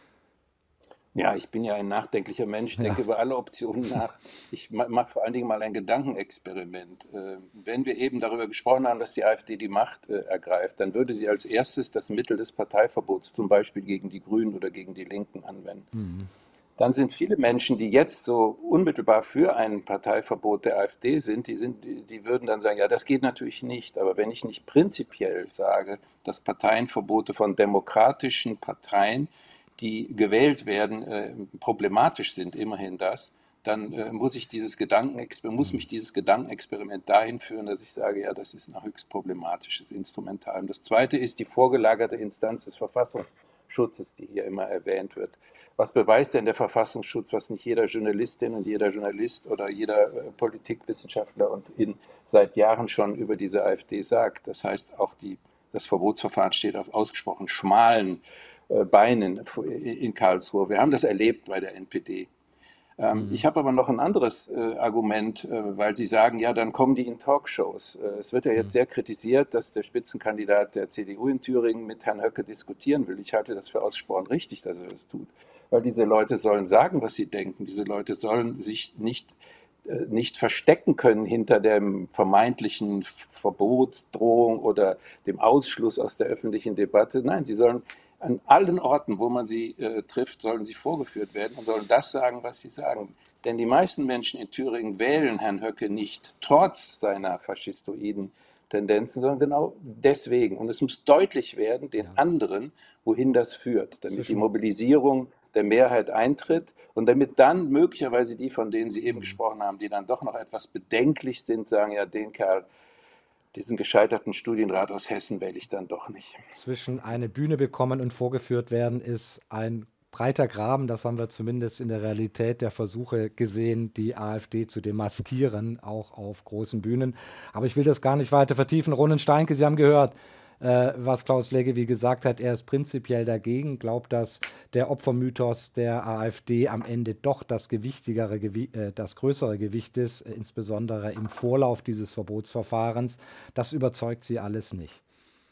Ja, ich bin ja ein nachdenklicher Mensch, denke Ja. über alle Optionen nach. Ich mache vor allen Dingen mal ein Gedankenexperiment. Äh, Wenn wir eben darüber gesprochen haben, dass die AfD die Macht äh, ergreift, dann würde sie als erstes das Mittel des Parteiverbots zum Beispiel gegen die Grünen oder gegen die Linken anwenden. Mhm. Dann sind viele Menschen, die jetzt so unmittelbar für ein Parteiverbot der AfD sind, die, sind, die, die würden dann sagen, ja, das geht natürlich nicht. Aber wenn ich nicht prinzipiell sage, dass Parteienverbote von demokratischen Parteien, die gewählt werden, äh, problematisch sind, immerhin das, dann äh, muss ich dieses Gedankenexperiment, muss mich dieses Gedankenexperiment dahin führen, dass ich sage, ja, das ist ein höchst problematisches Instrumentarium. Das zweite ist die vorgelagerte Instanz des Verfassungsschutzes, die hier immer erwähnt wird. Was beweist denn der Verfassungsschutz, was nicht jeder Journalistin und jeder Journalist oder jeder äh, Politikwissenschaftler und in, seit Jahren schon über diese AfD sagt? Das heißt, auch die, das Verbotsverfahren steht auf ausgesprochen schmalen äh, Beinen in Karlsruhe. Wir haben das erlebt bei der N P D. Ähm, Mhm. ich habe aber noch ein anderes äh, Argument, äh, weil Sie sagen, ja, dann kommen die in Talkshows. Äh, es wird ja jetzt Mhm. sehr kritisiert, dass der Spitzenkandidat der C D U in Thüringen mit Herrn Höcke diskutieren will. Ich halte das für ausgesprochen richtig, dass er das tut, weil diese Leute sollen sagen, was sie denken. Diese Leute sollen sich nicht, äh, nicht verstecken können hinter der vermeintlichen Verbotsdrohung oder dem Ausschluss aus der öffentlichen Debatte. Nein, sie sollen an allen Orten, wo man sie äh, trifft, sollen sie vorgeführt werden und sollen das sagen, was sie sagen. Denn die meisten Menschen in Thüringen wählen Herrn Höcke nicht trotz seiner faschistoiden Tendenzen, sondern genau deswegen. Und es muss deutlich werden, den Ja. anderen, wohin das führt, damit die Zwischen Mobilisierung der Mehrheit eintritt und damit dann möglicherweise die, von denen Sie eben Mhm. gesprochen haben, die dann doch noch etwas bedenklich sind, sagen, ja, den Kerl, diesen gescheiterten Studienrat aus Hessen wähle ich dann doch nicht. zwischen eine Bühne bekommen und vorgeführt werden, ist ein breiter Graben. Das haben wir zumindest in der Realität der Versuche gesehen, die AfD zu demaskieren, auch auf großen Bühnen. Aber ich will das gar nicht weiter vertiefen. Ronen Steinke, Sie haben gehört, äh, was Klaus Leggevi gesagt hat. Er ist prinzipiell dagegen, glaubt, dass der Opfermythos der AfD am Ende doch das gewichtigere, Gewi äh, das größere Gewicht ist, äh, insbesondere im Vorlauf dieses Verbotsverfahrens. Das überzeugt Sie alles nicht.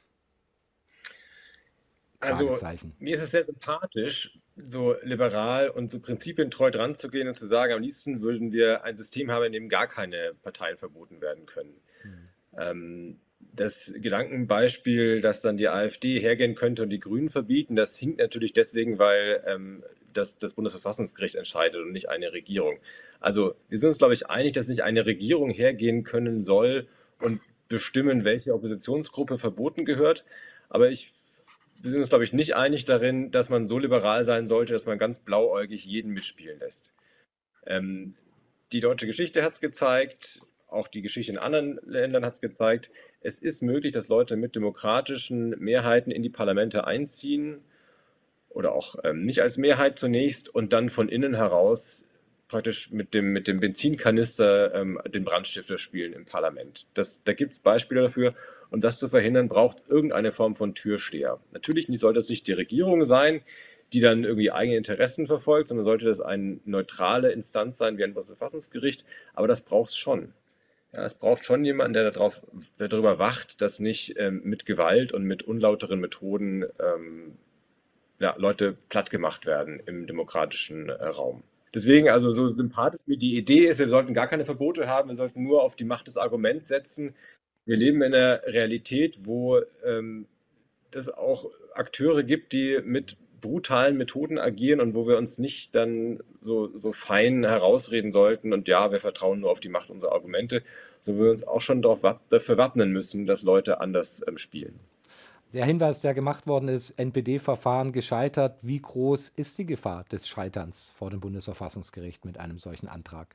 Also, Fragezeichen. mir ist es sehr sympathisch, so liberal und so prinzipientreu dran zu gehen und zu sagen, am liebsten würden wir ein System haben, in dem gar keine Parteien verboten werden können. Mhm. Ähm, das Gedankenbeispiel, dass dann die AfD hergehen könnte und die Grünen verbieten, das hinkt natürlich deswegen, weil ähm, das, das Bundesverfassungsgericht entscheidet und nicht eine Regierung. Also wir sind uns, glaube ich, einig, dass nicht eine Regierung hergehen können soll und bestimmen, welche Oppositionsgruppe verboten gehört. Aber ich, wir sind uns, glaube ich, nicht einig darin, dass man so liberal sein sollte, dass man ganz blauäugig jeden mitspielen lässt. Ähm, die deutsche Geschichte hat es gezeigt, auch die Geschichte in anderen Ländern hat es gezeigt, es ist möglich, dass Leute mit demokratischen Mehrheiten in die Parlamente einziehen oder auch ähm, nicht als Mehrheit zunächst und dann von innen heraus praktisch mit dem, mit dem Benzinkanister ähm, den Brandstifter spielen im Parlament. Das, da gibt es Beispiele dafür. Um das zu verhindern, braucht es irgendeine Form von Türsteher. Natürlich sollte es nicht die Regierung sein, die dann irgendwie eigene Interessen verfolgt, sondern sollte das eine neutrale Instanz sein wie ein Bundesverfassungsgericht. Aber das braucht es schon. Ja, es braucht schon jemanden, der darauf, der darüber wacht, dass nicht ähm, mit Gewalt und mit unlauteren Methoden ähm, ja, Leute platt gemacht werden im demokratischen äh, Raum. Deswegen, also so sympathisch wie die Idee ist, wir sollten gar keine Verbote haben, wir sollten nur auf die Macht des Arguments setzen. Wir leben in einer Realität, wo ähm, es auch Akteure gibt, die mit brutalen Methoden agieren und wo wir uns nicht dann so, so fein herausreden sollten und ja, wir vertrauen nur auf die Macht unserer Argumente, sondern wir uns auch schon darauf, wapp- dafür wappnen müssen, dass Leute anders ähm, spielen. Der Hinweis, der gemacht worden ist, N P D-Verfahren gescheitert. Wie groß ist die Gefahr des Scheiterns vor dem Bundesverfassungsgericht mit einem solchen Antrag?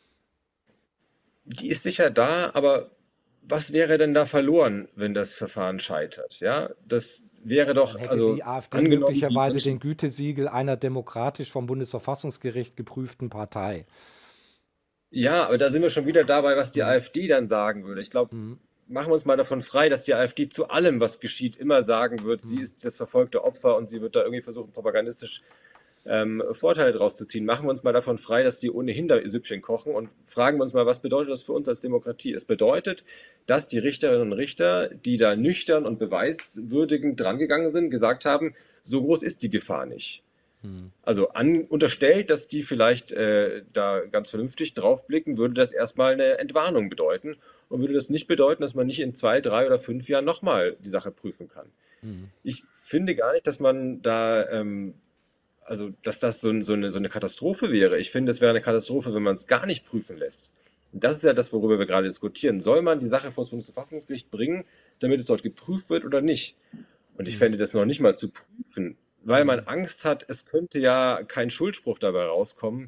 Die ist sicher da, aber was wäre denn da verloren, wenn das Verfahren scheitert? Ja, das wäre Dann doch, hätte also die AfD angenommen, die möglicherweise den Menschen. Gütesiegel einer demokratisch vom Bundesverfassungsgericht geprüften Partei. Ja, aber da sind wir schon wieder dabei, was die Mhm. AfD dann sagen würde. Ich glaube, Mhm. machen wir uns mal davon frei, dass die AfD zu allem, was geschieht, immer sagen wird, sie Mhm. ist das verfolgte Opfer und sie wird da irgendwie versuchen, propagandistisch ähm, Vorteile draus zu ziehen. Machen wir uns mal davon frei, dass die ohnehin da Süppchen kochen und fragen wir uns mal, was bedeutet das für uns als Demokratie? Es bedeutet, dass die Richterinnen und Richter, die da nüchtern und beweiswürdigend drangegangen sind, gesagt haben, so groß ist die Gefahr nicht. Mhm. Also an, unterstellt, dass die vielleicht äh, da ganz vernünftig draufblicken, würde das erstmal eine Entwarnung bedeuten und würde das nicht bedeuten, dass man nicht in zwei, drei oder fünf Jahren nochmal die Sache prüfen kann. Mhm. Ich finde gar nicht, dass man da, ähm, also dass das so, ein- so, eine, so eine Katastrophe wäre. Ich finde, es wäre eine Katastrophe, wenn man es gar nicht prüfen lässt. Und das ist ja das, worüber wir gerade diskutieren. Soll man die Sache vor das Bundesverfassungsgericht bringen, damit es dort geprüft wird oder nicht? Und ich Mhm. fände das noch nicht mal zu prüfen, weil man Mhm. Angst hat, es könnte ja kein Schuldspruch dabei rauskommen.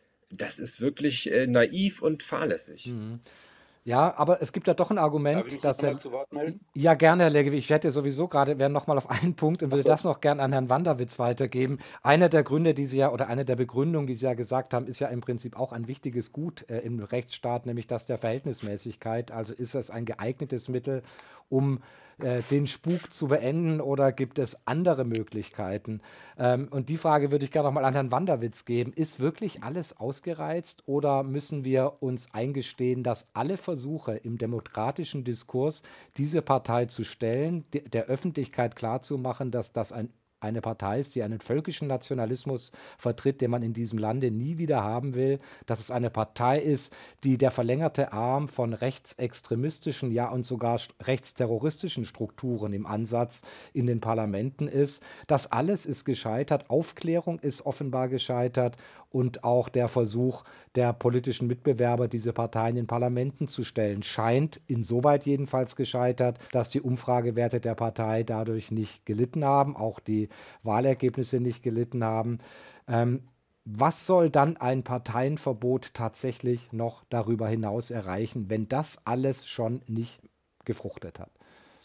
Das ist wirklich äh, naiv und fahrlässig. Mhm. Ja, aber es gibt ja doch ein Darf ich Argument, mich noch dass einmal er. zu Wort melden? Ja, gerne, Herr Legge. Ich hätte sowieso gerade, wäre noch mal auf einen Punkt und würde Achso, das noch gern an Herrn Wanderwitz weitergeben. Einer der Gründe, die Sie ja, oder eine der Begründungen, die Sie ja gesagt haben, ist ja im Prinzip auch ein wichtiges Gut äh, im Rechtsstaat, nämlich das der Verhältnismäßigkeit. Also ist es ein geeignetes Mittel, um äh, den Spuk zu beenden, oder gibt es andere Möglichkeiten? Ähm, und die Frage würde ich gerne noch mal an Herrn Wanderwitz geben. Ist wirklich alles ausgereizt, oder müssen wir uns eingestehen, dass alle Versuche im demokratischen Diskurs, diese Partei zu stellen, de- der Öffentlichkeit klarzumachen, dass das ein, eine Partei ist, die einen völkischen Nationalismus vertritt, den man in diesem Lande nie wieder haben will, dass es eine Partei ist, die der verlängerte Arm von rechtsextremistischen, ja und sogar st- rechtsterroristischen Strukturen im Ansatz in den Parlamenten ist. Das alles ist gescheitert. Aufklärung ist offenbar gescheitert, und auch der Versuch der politischen Mitbewerber, diese Parteien in Parlamenten zu stellen, scheint insoweit jedenfalls gescheitert, dass die Umfragewerte der Partei dadurch nicht gelitten haben, auch die Wahlergebnisse nicht gelitten haben. Ähm, Was soll dann ein Parteienverbot tatsächlich noch darüber hinaus erreichen, wenn das alles schon nicht gefruchtet hat?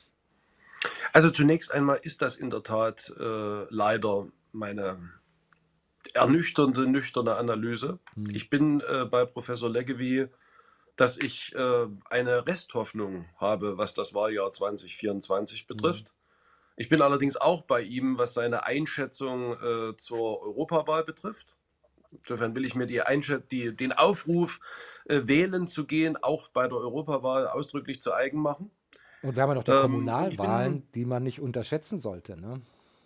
Also zunächst einmal ist das in der Tat äh, leider meine ernüchternde, nüchterne Analyse. Hm. Ich bin äh, bei Professor Leggevi, dass ich äh, eine Resthoffnung habe, was das Wahljahr zwanzig vierundzwanzig Hm. betrifft. Ich bin allerdings auch bei ihm, was seine Einschätzung äh, zur Europawahl betrifft. Insofern will ich mir die Einschät die, den Aufruf, äh, wählen zu gehen, auch bei der Europawahl ausdrücklich zu eigen machen. Und wir haben ja noch die Ähm, und ich bin Kommunalwahlen, die man nicht unterschätzen sollte, ne?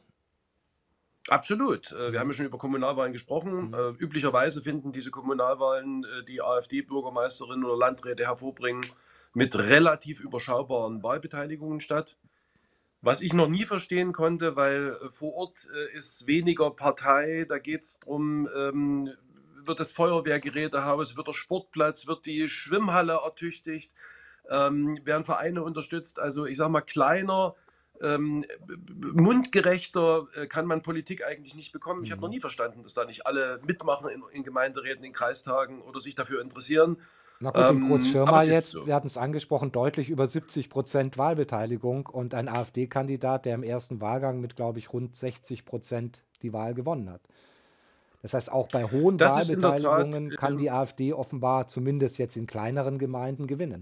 absolut, äh, wir haben Hm. ja schon über Kommunalwahlen gesprochen. Hm. Äh, üblicherweise finden diese Kommunalwahlen, äh, die AfD-Bürgermeisterinnen oder Landräte hervorbringen, mit relativ überschaubaren Wahlbeteiligungen statt. Was ich noch nie verstehen konnte, weil äh, vor Ort äh, ist weniger Partei, da geht es darum, ähm, wird das Feuerwehrgerätehaus, wird der Sportplatz, wird die Schwimmhalle ertüchtigt, ähm, werden Vereine unterstützt. Also ich sage mal, kleiner, ähm, b- b- mundgerechter äh, kann man Politik eigentlich nicht bekommen. Ich habe noch Hm. nie verstanden, dass da nicht alle mitmachen in, in Gemeinderäten, in Kreistagen oder sich dafür interessieren. Na gut, in Ähm, aber Großschirma es ist jetzt, so. wir hatten es angesprochen, deutlich über siebzig Prozent Wahlbeteiligung und ein AfD-Kandidat, der im ersten Wahlgang mit, glaube ich, rund sechzig Prozent die Wahl gewonnen hat. Das heißt, auch bei hohen Das ist in der Tat Wahlbeteiligungen kann ähm, die AfD offenbar zumindest jetzt in kleineren Gemeinden gewinnen.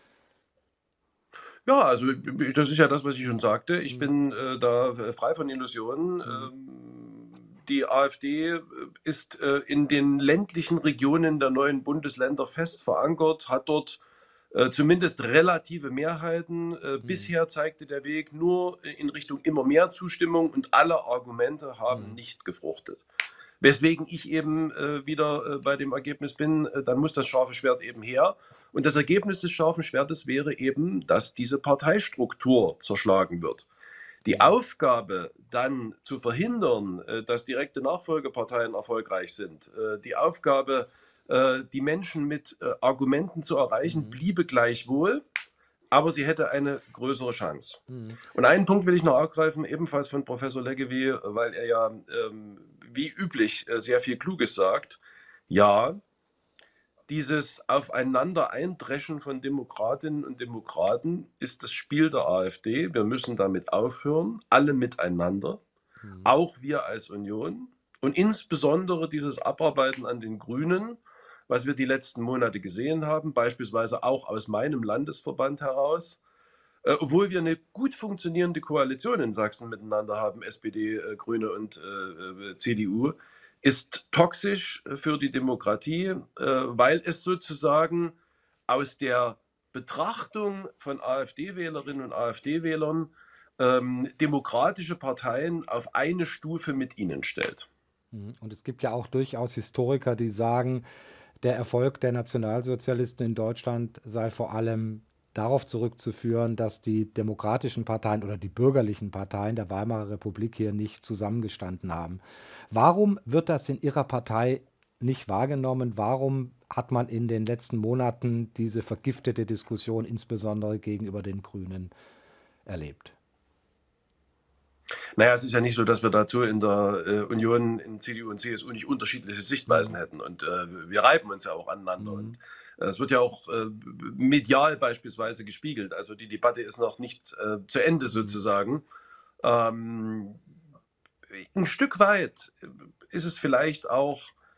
Ja, also das ist ja das, was ich schon sagte. Ich Hm. bin äh, da äh, frei von Illusionen. Hm. Ähm, die AfD äh, ist äh, in den ländlichen Regionen der neuen Bundesländer fest verankert, hat dort äh, zumindest relative Mehrheiten. Äh, Mhm. Bisher zeigte der Weg nur in Richtung immer mehr Zustimmung und alle Argumente haben Mhm. nicht gefruchtet. Weswegen ich eben äh, wieder äh, bei dem Ergebnis bin, äh, dann muss das scharfe Schwert eben her. Und das Ergebnis des scharfen Schwertes wäre eben, dass diese Parteistruktur zerschlagen wird. Die Mhm. Aufgabe dann zu verhindern, äh, dass direkte Nachfolgeparteien erfolgreich sind, äh, die Aufgabe, äh, die Menschen mit äh, Argumenten zu erreichen, Mhm. bliebe gleichwohl, aber sie hätte eine größere Chance. Mhm. Und einen Punkt will ich noch aufgreifen, ebenfalls von Professor Leggevi, weil er ja ähm, wie üblich äh, sehr viel Kluges sagt. Ja, dieses Aufeinander Eindreschen von Demokratinnen und Demokraten ist das Spiel der AfD. Wir müssen damit aufhören, alle miteinander, Mhm. auch wir als Union und insbesondere dieses Abarbeiten an den Grünen, was wir die letzten Monate gesehen haben, beispielsweise auch aus meinem Landesverband heraus. Äh, obwohl wir eine gut funktionierende Koalition in Sachsen miteinander haben, S P D, äh, Grüne und äh, C D U, ist toxisch für die Demokratie, äh, weil es sozusagen aus der Betrachtung von AfD-Wählerinnen und AfD-Wählern ähm, demokratische Parteien auf eine Stufe mit ihnen stellt. Mhm. Und es gibt ja auch durchaus Historiker, die sagen, der Erfolg der Nationalsozialisten in Deutschland sei vor allem darauf zurückzuführen, dass die demokratischen Parteien oder die bürgerlichen Parteien der Weimarer Republik hier nicht zusammengestanden haben. Warum wird das in Ihrer Partei nicht wahrgenommen? Warum hat man in den letzten Monaten diese vergiftete Diskussion insbesondere gegenüber den Grünen erlebt? Naja, es ist ja nicht so, dass wir dazu in der äh, Union, in C D U und C S U nicht unterschiedliche Sichtweisen Mhm. hätten. Und äh, wir reiben uns ja auch aneinander. Mhm. Und äh, es wird ja auch äh, medial beispielsweise gespiegelt. Also die Debatte ist noch nicht äh, zu Ende Mhm. sozusagen. Ähm, ein Stück weit ist es vielleicht auch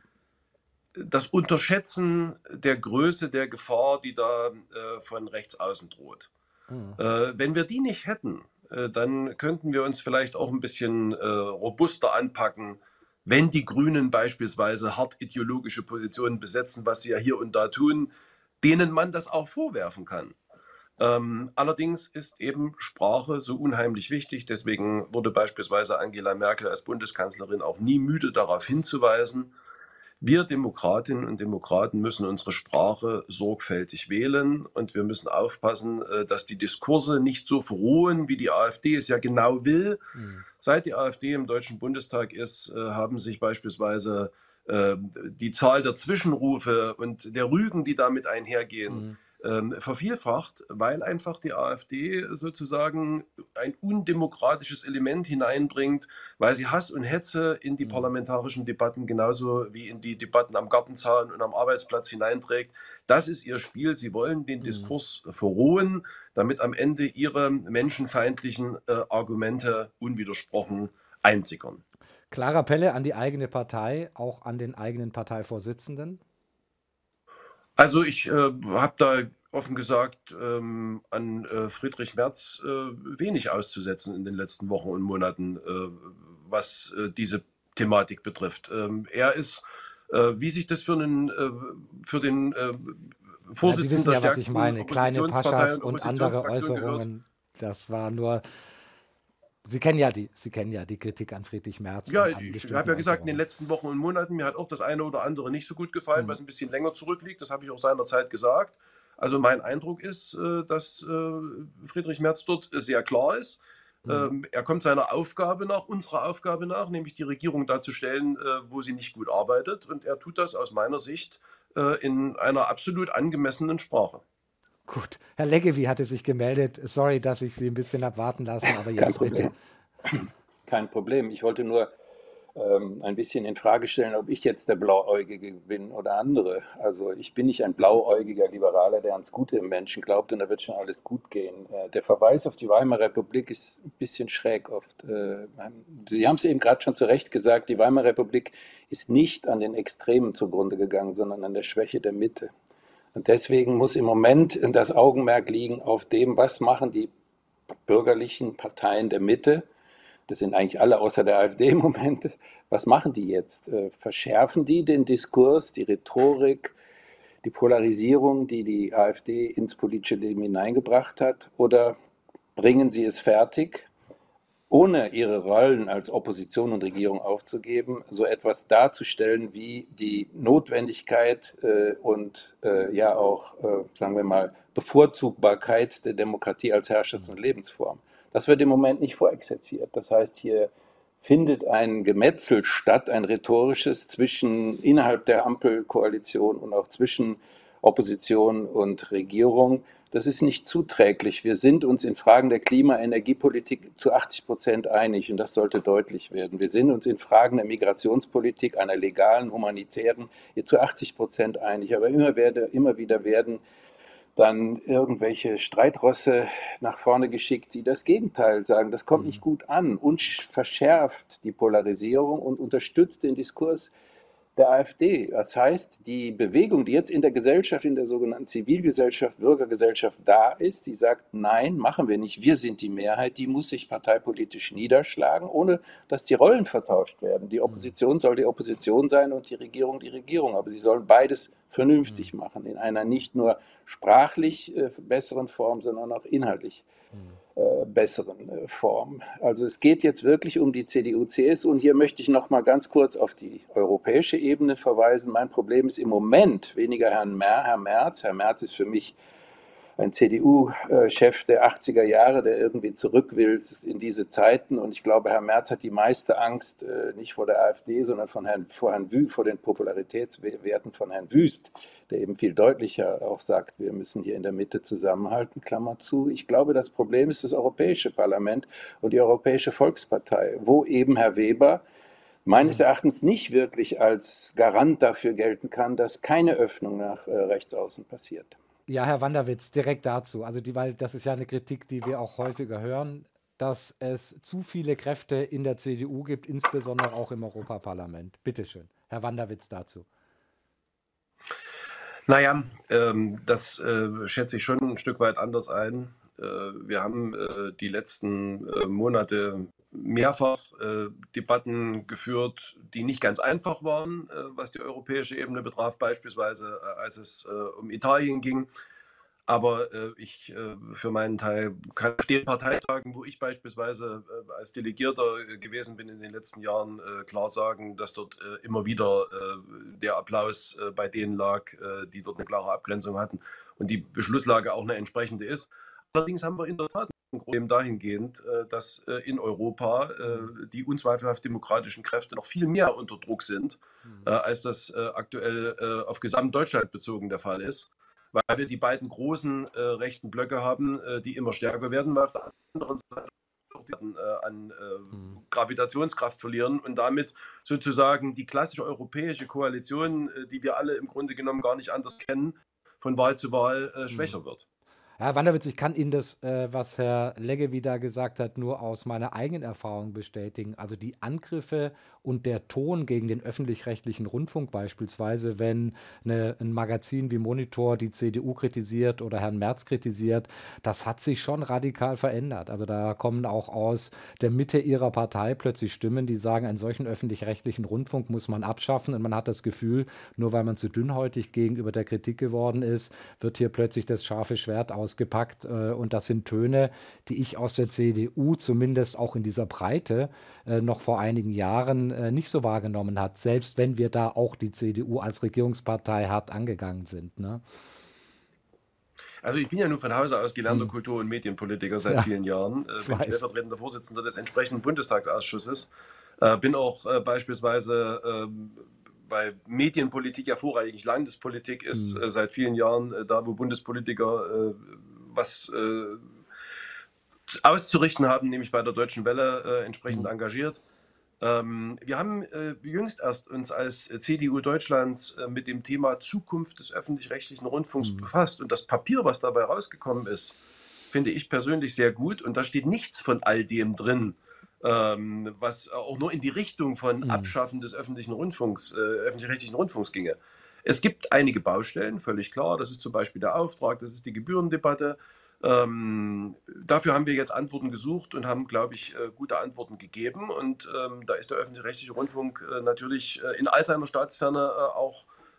das Unterschätzen der Größe der Gefahr, die da äh, von rechts außen droht. Mhm. Äh, wenn wir die nicht hätten, äh, dann könnten wir uns vielleicht auch ein bisschen äh, robuster anpacken, wenn die Grünen beispielsweise hart ideologische Positionen besetzen, was sie ja hier und da tun, denen man das auch vorwerfen kann. Ähm, allerdings ist eben Sprache so unheimlich wichtig. Deswegen wurde beispielsweise Angela Merkel als Bundeskanzlerin auch nie müde darauf hinzuweisen, wir Demokratinnen und Demokraten müssen unsere Sprache sorgfältig wählen und wir müssen aufpassen, äh, dass die Diskurse nicht so verrohen, wie die AfD es ja genau will. Mhm. Seit die AfD im Deutschen Bundestag ist, äh, haben sich beispielsweise äh, die Zahl der Zwischenrufe und der Rügen, die damit einhergehen, Mhm. ähm, vervielfacht, weil einfach die AfD sozusagen ein undemokratisches Element hineinbringt, weil sie Hass und Hetze in die Mhm. parlamentarischen Debatten genauso wie in die Debatten am Gartenzaun und am Arbeitsplatz hineinträgt. Das ist ihr Spiel. Sie wollen den Mhm. Diskurs verrohen, damit am Ende ihre menschenfeindlichen äh, Argumente unwidersprochen einsickern. Klarer Appelle an die eigene Partei, auch an den eigenen Parteivorsitzenden? Also ich äh, habe da offen gesagt ähm, an äh, Friedrich Merz äh, wenig auszusetzen in den letzten Wochen und Monaten, äh, was äh, diese Thematik betrifft. Ähm, er ist, äh, wie sich das für, einen, äh, für den äh, Ja, Sie Vorsitzenden wissen der ja, was ich stärksten meine. Kleine Oppositionspartei Paschas und und andere Oppositionsfraktion gehört. Äußerungen, das war nur. Sie kennen ja die, Sie kennen ja die Kritik an Friedrich Merz Ja, und an ich bestimmten habe ja gesagt, in den Äußerungen. letzten Wochen und Monaten, mir hat auch das eine oder andere nicht so gut gefallen, Mhm. was ein bisschen länger zurückliegt. Das habe ich auch seinerzeit gesagt. Also mein Eindruck ist, äh, dass äh, Friedrich Merz dort sehr klar ist. Mhm. Ähm, Er kommt seiner Aufgabe nach, unserer Aufgabe nach, nämlich die Regierung darzustellen, äh, wo sie nicht gut arbeitet. Und er tut das aus meiner Sicht äh, in einer absolut angemessenen Sprache. Gut. Herr Leggevi hatte sich gemeldet. Sorry, dass ich Sie ein bisschen habe warten lassen, aber Kein jetzt bitte. Problem. Kein Problem. Ich wollte nur ähm, ein bisschen in Frage stellen, ob ich jetzt der Blauäugige bin oder andere. Also ich bin nicht ein blauäugiger Liberaler, der ans Gute im Menschen glaubt und da wird schon alles gut gehen. Äh, der Verweis auf die Weimarer Republik ist ein bisschen schräg oft. Äh, Sie haben es eben gerade schon zu Recht gesagt, die Weimarer Republik ist nicht an den Extremen zugrunde gegangen, sondern an der Schwäche der Mitte. Und deswegen muss im Moment das Augenmerk liegen auf dem, was machen die bürgerlichen Parteien der Mitte. Das sind eigentlich alle außer der AfD im Moment. Was machen die jetzt? Verschärfen die den Diskurs, die Rhetorik, die Polarisierung, die die AfD ins politische Leben hineingebracht hat, oder bringen Sie es fertig, ohne ihre Rollen als Opposition und Regierung aufzugeben, so etwas darzustellen wie die Notwendigkeit äh, und äh, ja auch, äh, sagen wir mal, Bevorzugbarkeit der Demokratie als Herrschafts- und Lebensform. Das wird im Moment nicht vorexerziert. Das heißt, hier findet ein Gemetzel statt, ein rhetorisches, zwischen innerhalb der Ampelkoalition und auch zwischen Opposition und Regierung. Das ist nicht zuträglich. Wir sind uns in Fragen der Klima-, Energiepolitik zu achtzig Prozent einig, und das sollte deutlich werden. Wir sind uns in Fragen der Migrationspolitik, einer legalen, humanitären, zu achtzig Prozent einig. Aber immer, werde, immer wieder werden dann irgendwelche Streitrosse nach vorne geschickt, die das Gegenteil sagen. Das kommt nicht gut an und verschärft die Polarisierung und unterstützt den Diskurs der AfD. Das heißt, die Bewegung, die jetzt in der Gesellschaft, in der sogenannten Zivilgesellschaft, Bürgergesellschaft da ist, die sagt, nein, machen wir nicht, wir sind die Mehrheit, die muss sich parteipolitisch niederschlagen, ohne dass die Rollen vertauscht werden. Die Opposition soll die Opposition sein und die Regierung die Regierung, aber sie sollen beides vernünftig machen, in einer nicht nur sprachlich äh, besseren Form, sondern auch inhaltlich Äh, besseren äh, Form. Also es geht jetzt wirklich um die C D U C S U, und hier möchte ich noch mal ganz kurz auf die europäische Ebene verweisen. Mein Problem ist im Moment weniger Herrn Mer, Herr Merz. Herr Merz ist für mich ein C D U-Chef der achtziger Jahre, der irgendwie zurück will in diese Zeiten. Und ich glaube, Herr Merz hat die meiste Angst, äh, nicht vor der AfD, sondern von Herrn, vor, Herrn Wü, vor den Popularitätswerten von Herrn Wüst, der eben viel deutlicher auch sagt, wir müssen hier in der Mitte zusammenhalten, Klammer zu. Ich glaube, das Problem ist das Europäische Parlament und die Europäische Volkspartei, wo eben Herr Weber meines Erachtens nicht wirklich als Garant dafür gelten kann, dass keine Öffnung nach äh, rechtsaußen passiert. Ja, Herr Wanderwitz, direkt dazu. Also die, weil das ist ja eine Kritik, die wir auch häufiger hören, dass es zu viele Kräfte in der C D U gibt, insbesondere auch im Europaparlament. Bitte schön, Herr Wanderwitz dazu. Naja, ähm, das äh, schätze ich schon ein Stück weit anders ein. Äh, wir haben äh, die letzten äh, Monate mehrfach äh, Debatten geführt, die nicht ganz einfach waren, äh, was die europäische Ebene betraf, beispielsweise äh, als es äh, um Italien ging. Aber äh, ich äh, für meinen Teil kann auf den Parteitagen, wo ich beispielsweise äh, als Delegierter äh, gewesen bin in den letzten Jahren, äh, klar sagen, dass dort äh, immer wieder äh, der Applaus äh, bei denen lag, äh, die dort eine klare Abgrenzung hatten und die Beschlusslage auch eine entsprechende ist. Allerdings haben wir in der Tat ein Problem dahingehend, äh, dass äh, in Europa äh, die unzweifelhaft demokratischen Kräfte noch viel mehr unter Druck sind, äh, als das äh, aktuell äh, auf Gesamtdeutschland bezogen der Fall ist, weil wir die beiden großen äh, rechten Blöcke haben, äh, die immer stärker werden, weil auf der anderen Seite äh, an äh, mhm. Gravitationskraft verlieren und damit sozusagen die klassische europäische Koalition, äh, die wir alle im Grunde genommen gar nicht anders kennen, von Wahl zu Wahl äh, schwächer mhm. wird. Herr Wanderwitz, ich kann Ihnen das, äh, was Herr Legge da gesagt hat, nur aus meiner eigenen Erfahrung bestätigen. Also die Angriffe und der Ton gegen den öffentlich-rechtlichen Rundfunk beispielsweise, wenn eine, ein Magazin wie Monitor die C D U kritisiert oder Herrn Merz kritisiert, das hat sich schon radikal verändert. Also da kommen auch aus der Mitte Ihrer Partei plötzlich Stimmen, die sagen, einen solchen öffentlich-rechtlichen Rundfunk muss man abschaffen, und man hat das Gefühl, nur weil man zu dünnhäutig gegenüber der Kritik geworden ist, wird hier plötzlich das scharfe Schwert aus ausgepackt, äh, und das sind Töne, die ich aus der C D U zumindest auch in dieser Breite äh, noch vor einigen Jahren äh, nicht so wahrgenommen hat, selbst wenn wir da auch die C D U als Regierungspartei hart angegangen sind. Ne? Also ich bin ja nun von Hause aus gelernter hm. Kultur- und Medienpolitiker seit ja, vielen Jahren, äh, bin stellvertretender Vorsitzender des entsprechenden Bundestagsausschusses, äh, bin auch äh, beispielsweise äh, weil Medienpolitik ja vorrangig Landespolitik ist, mhm. äh, seit vielen Jahren äh, da, wo Bundespolitiker äh, was äh, auszurichten haben, nämlich bei der Deutschen Welle äh, entsprechend mhm. engagiert. Ähm, wir haben äh, jüngst erst uns als C D U Deutschlands äh, mit dem Thema Zukunft des öffentlich-rechtlichen Rundfunks mhm. befasst, und das Papier, was dabei rausgekommen ist, finde ich persönlich sehr gut, und da steht nichts von all dem drin, Ähm, was auch nur in die Richtung von mhm. Abschaffen des öffentlichen Rundfunks, äh, öffentlich-rechtlichen Rundfunks ginge. Es gibt einige Baustellen, völlig klar. Das ist zum Beispiel der Auftrag, das ist die Gebührendebatte. Ähm, dafür haben wir jetzt Antworten gesucht und haben, glaube ich, äh, gute Antworten gegeben. Und ähm, da ist der öffentlich-rechtliche Rundfunk äh, natürlich äh, in all seiner Staatsferne äh, auch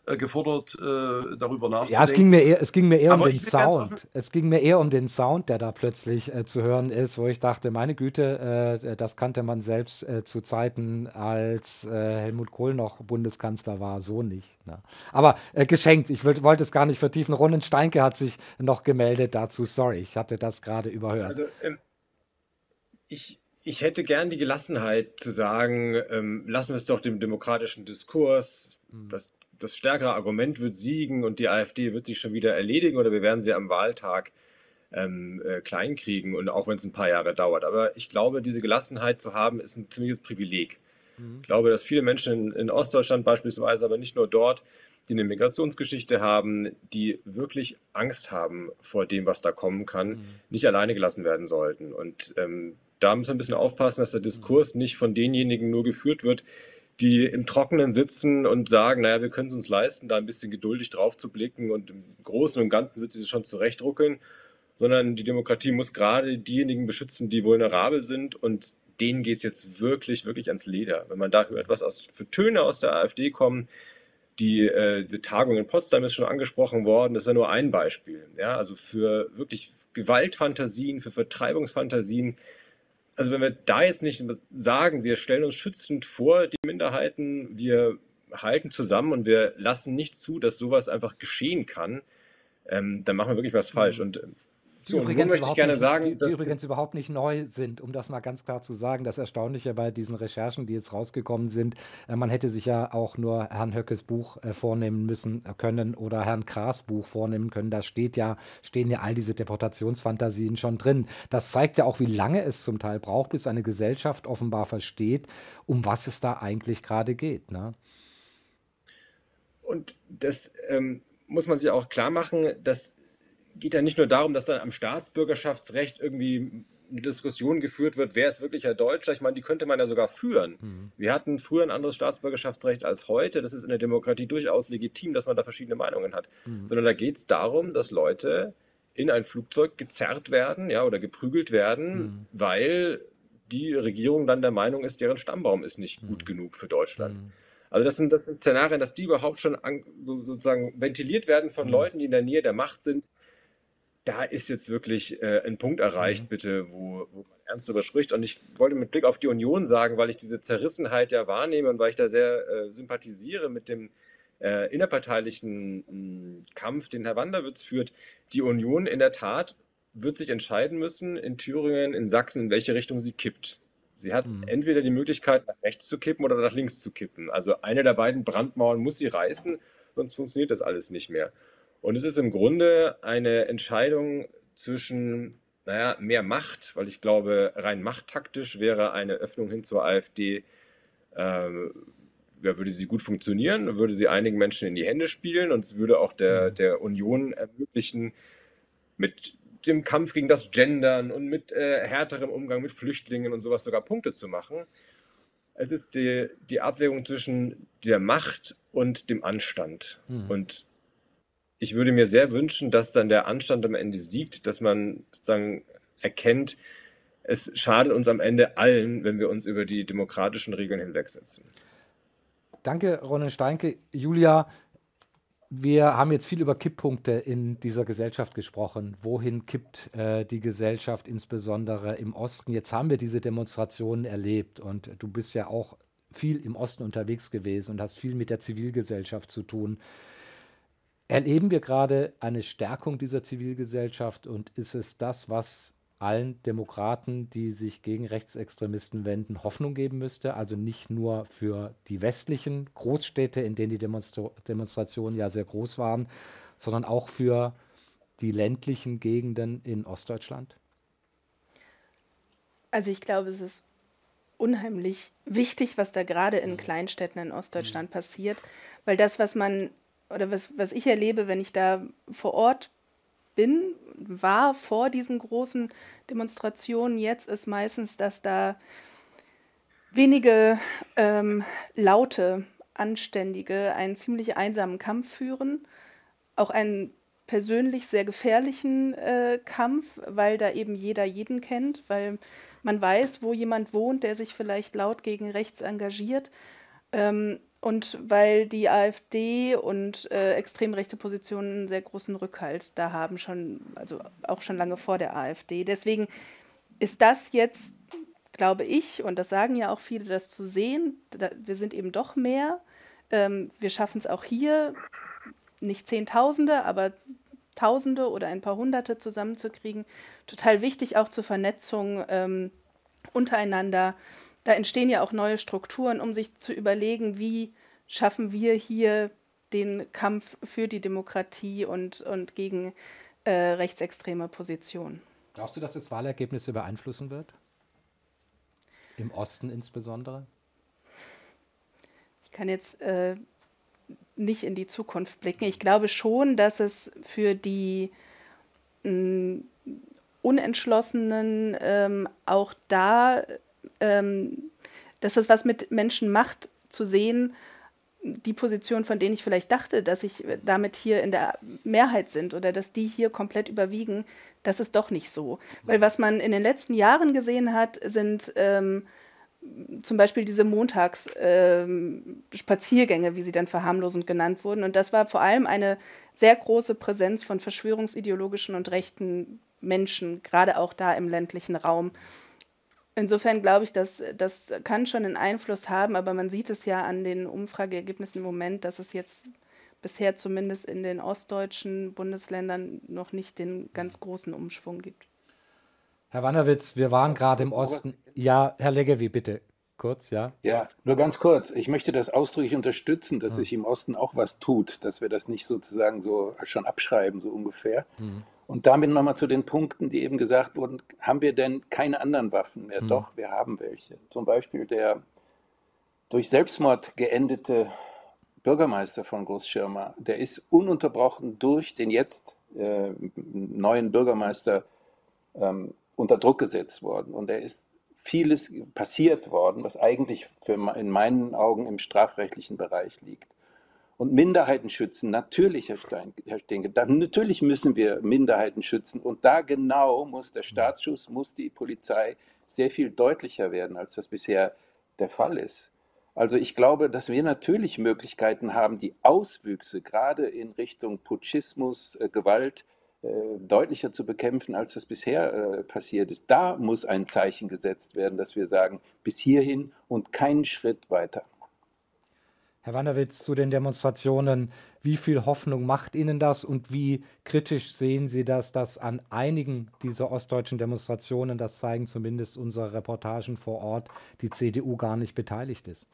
äh, gefordert, äh, darüber Ja, es ging mir nachzudenken. eher, es ging mir eher um Aber den ich bin ganz offen. Sound. Es ging mir eher um den Sound, der da plötzlich äh, zu hören ist, wo ich dachte, meine Güte, äh, das kannte man selbst äh, zu Zeiten, als äh, Helmut Kohl noch Bundeskanzler war, so nicht. Ne? Aber äh, geschenkt, ich wollt- wollte es gar nicht vertiefen. Ronen Steinke hat sich noch gemeldet dazu. Sorry, ich hatte das gerade überhört. Also ähm, ich, ich hätte gern die Gelassenheit zu sagen, ähm, lassen wir es doch dem demokratischen Diskurs, das, das stärkere Argument wird siegen und die AfD wird sich schon wieder erledigen oder wir werden sie am Wahltag ähm, äh, kleinkriegen und auch wenn es ein paar Jahre dauert. Aber ich glaube, diese Gelassenheit zu haben, ist ein ziemliches Privileg. Mhm. Ich glaube, dass viele Menschen in, in Ostdeutschland beispielsweise, aber nicht nur dort, die eine Migrationsgeschichte haben, die wirklich Angst haben vor dem, was da kommen kann, Mhm. nicht alleine gelassen werden sollten. Und ähm, da muss man ein bisschen aufpassen, dass der Diskurs nicht von denjenigen nur geführt wird, die im Trockenen sitzen und sagen, naja, wir können es uns leisten, da ein bisschen geduldig drauf zu blicken und im Großen und Ganzen wird sie sich schon zurechtruckeln, sondern die Demokratie muss gerade diejenigen beschützen, die vulnerabel sind und denen geht es jetzt wirklich, wirklich ans Leder. Wenn man da hört, was aus, für Töne aus der AfD kommen, die, äh, diese Tagung in Potsdam ist schon angesprochen worden, das ist ja nur ein Beispiel. Ja, also für wirklich Gewaltfantasien, für Vertreibungsfantasien. Also wenn wir da jetzt nicht sagen, wir stellen uns schützend vor, die Minderheiten, wir halten zusammen und wir lassen nicht zu, dass sowas einfach geschehen kann, ähm, dann machen wir wirklich was falsch. Und äh, Die so, und nun übrigens, möchte ich überhaupt gerne nicht, die, sagen, die dass übrigens überhaupt nicht neu sind, um das mal ganz klar zu sagen. Das Erstaunliche bei diesen Recherchen, die jetzt rausgekommen sind, äh, man hätte sich ja auch nur Herrn Höckes Buch äh, vornehmen müssen äh, können oder Herrn Kraas Buch vornehmen können. Da steht ja, stehen ja all diese Deportationsfantasien schon drin. Das zeigt ja auch, wie lange es zum Teil braucht, bis eine Gesellschaft offenbar versteht, um was es da eigentlich gerade geht. Ne? Und das ähm, muss man sich auch klar machen, das geht ja nicht nur darum, dass dann am Staatsbürgerschaftsrecht irgendwie eine Diskussion geführt wird, wer ist wirklicher Deutscher. Ich meine, die könnte man ja sogar führen. Mhm. Wir hatten früher ein anderes Staatsbürgerschaftsrecht als heute. Das ist in der Demokratie durchaus legitim, dass man da verschiedene Meinungen hat. Mhm. Sondern da geht es darum, dass Leute in ein Flugzeug gezerrt werden, ja, oder geprügelt werden, Mhm. weil die Regierung dann der Meinung ist, deren Stammbaum ist nicht Mhm. gut genug für Deutschland. Mhm. Also das sind, das sind Szenarien, dass die überhaupt schon an, so, sozusagen ventiliert werden von Mhm. Leuten, die in der Nähe der Macht sind. Da ist jetzt wirklich äh, ein Punkt erreicht, Mhm. bitte, wo, wo man ernst darüber spricht. Und ich wollte mit Blick auf die Union sagen, weil ich diese Zerrissenheit ja wahrnehme und weil ich da sehr äh, sympathisiere mit dem äh, innerparteilichen mh, Kampf, den Herr Wanderwitz führt. Die Union in der Tat wird sich entscheiden müssen, in Thüringen, in Sachsen, in welche Richtung sie kippt. Sie hat Mhm. entweder die Möglichkeit, nach rechts zu kippen oder nach links zu kippen. Also eine der beiden Brandmauern muss sie reißen, sonst funktioniert das alles nicht mehr. Und es ist im Grunde eine Entscheidung zwischen, naja, mehr Macht, weil ich glaube, rein machttaktisch wäre eine Öffnung hin zur AfD, ähm, ja, würde sie gut funktionieren, würde sie einigen Menschen in die Hände spielen und es würde auch der, Mhm. der Union ermöglichen, mit dem Kampf gegen das Gendern und mit äh, härterem Umgang mit Flüchtlingen und sowas sogar Punkte zu machen. Es ist die, die Abwägung zwischen der Macht und dem Anstand. Mhm. Und ich würde mir sehr wünschen, dass dann der Anstand am Ende siegt, dass man sozusagen erkennt, es schadet uns am Ende allen, wenn wir uns über die demokratischen Regeln hinwegsetzen. Danke, Ronen Steinke. Julia, wir haben jetzt viel über Kipppunkte in dieser Gesellschaft gesprochen. Wohin kippt äh, die Gesellschaft, insbesondere im Osten? Jetzt haben wir diese Demonstrationen erlebt und du bist ja auch viel im Osten unterwegs gewesen und hast viel mit der Zivilgesellschaft zu tun. Erleben wir gerade eine Stärkung dieser Zivilgesellschaft und ist es das, was allen Demokraten, die sich gegen Rechtsextremisten wenden, Hoffnung geben müsste? Also nicht nur für die westlichen Großstädte, in denen die Demonstra Demonstrationen ja sehr groß waren, sondern auch für die ländlichen Gegenden in Ostdeutschland? Also ich glaube, es ist unheimlich wichtig, was da gerade in Kleinstädten in Ostdeutschland passiert, weil das, was man oder was, was ich erlebe, wenn ich da vor Ort bin, war vor diesen großen Demonstrationen jetzt, ist meistens, dass da wenige ähm, laute, anständige einen ziemlich einsamen Kampf führen, auch einen persönlich sehr gefährlichen äh, Kampf, weil da eben jeder jeden kennt, weil man weiß, wo jemand wohnt, der sich vielleicht laut gegen rechts engagiert. Ähm, und weil die AfD und äh, extrem rechte Positionen einen sehr großen Rückhalt da haben, schon, also auch schon lange vor der AfD. Deswegen ist das jetzt, glaube ich, und das sagen ja auch viele, das zu sehen, da, wir sind eben doch mehr. Ähm, wir schaffen es auch hier, nicht Zehntausende, aber Tausende oder ein paar Hunderte zusammenzukriegen. Total wichtig auch zur Vernetzung ähm, untereinander. Da entstehen ja auch neue Strukturen, um sich zu überlegen, wie schaffen wir hier den Kampf für die Demokratie und, und gegen äh, rechtsextreme Positionen. Glaubst du, dass das Wahlergebnisse beeinflussen wird? Im Osten insbesondere? Ich kann jetzt äh, nicht in die Zukunft blicken. Ich glaube schon, dass es für die mh, Unentschlossenen ähm, auch da, ähm, dass es was mit Menschen macht, zu sehen, die Position, von denen ich vielleicht dachte, dass ich damit hier in der Mehrheit sind oder dass die hier komplett überwiegen, das ist doch nicht so. Weil was man in den letzten Jahren gesehen hat, sind ähm, zum Beispiel diese Montagsspaziergänge, ähm, wie sie dann verharmlosend genannt wurden. Und das war vor allem eine sehr große Präsenz von verschwörungsideologischen und rechten Menschen, gerade auch da im ländlichen Raum. Insofern glaube ich, dass das kann schon einen Einfluss haben, aber man sieht es ja an den Umfrageergebnissen im Moment, dass es jetzt bisher zumindest in den ostdeutschen Bundesländern noch nicht den ganz großen Umschwung gibt. Herr Wanderwitz, wir waren gerade im Osten. Ja, Herr Leggevi, bitte kurz, ja. Ja, nur ganz kurz. Ich möchte das ausdrücklich unterstützen, dass Hm. sich im Osten auch was tut, dass wir das nicht sozusagen so schon abschreiben, so ungefähr. Hm. Und damit nochmal zu den Punkten, die eben gesagt wurden, haben wir denn keine anderen Waffen mehr? Hm. Doch, wir haben welche. Zum Beispiel der durch Selbstmord geendete Bürgermeister von Großschirma, der ist ununterbrochen durch den jetzt äh, neuen Bürgermeister ähm, unter Druck gesetzt worden. Und er ist vieles passiert worden, was eigentlich für, in meinen Augen im strafrechtlichen Bereich liegt. Und Minderheiten schützen, natürlich, Herr, Stein, Herr Stinke, dann, natürlich müssen wir Minderheiten schützen. Und da genau muss der Staatsschutz, muss die Polizei sehr viel deutlicher werden, als das bisher der Fall ist. Also ich glaube, dass wir natürlich Möglichkeiten haben, die Auswüchse gerade in Richtung Putschismus, äh, Gewalt, äh, deutlicher zu bekämpfen, als das bisher äh, passiert ist. Da muss ein Zeichen gesetzt werden, dass wir sagen, bis hierhin und keinen Schritt weiter. Herr Wanderwitz, zu den Demonstrationen, wie viel Hoffnung macht Ihnen das und wie kritisch sehen Sie das, dass an einigen dieser ostdeutschen Demonstrationen, das zeigen zumindest unsere Reportagen vor Ort, die C D U gar nicht beteiligt ist?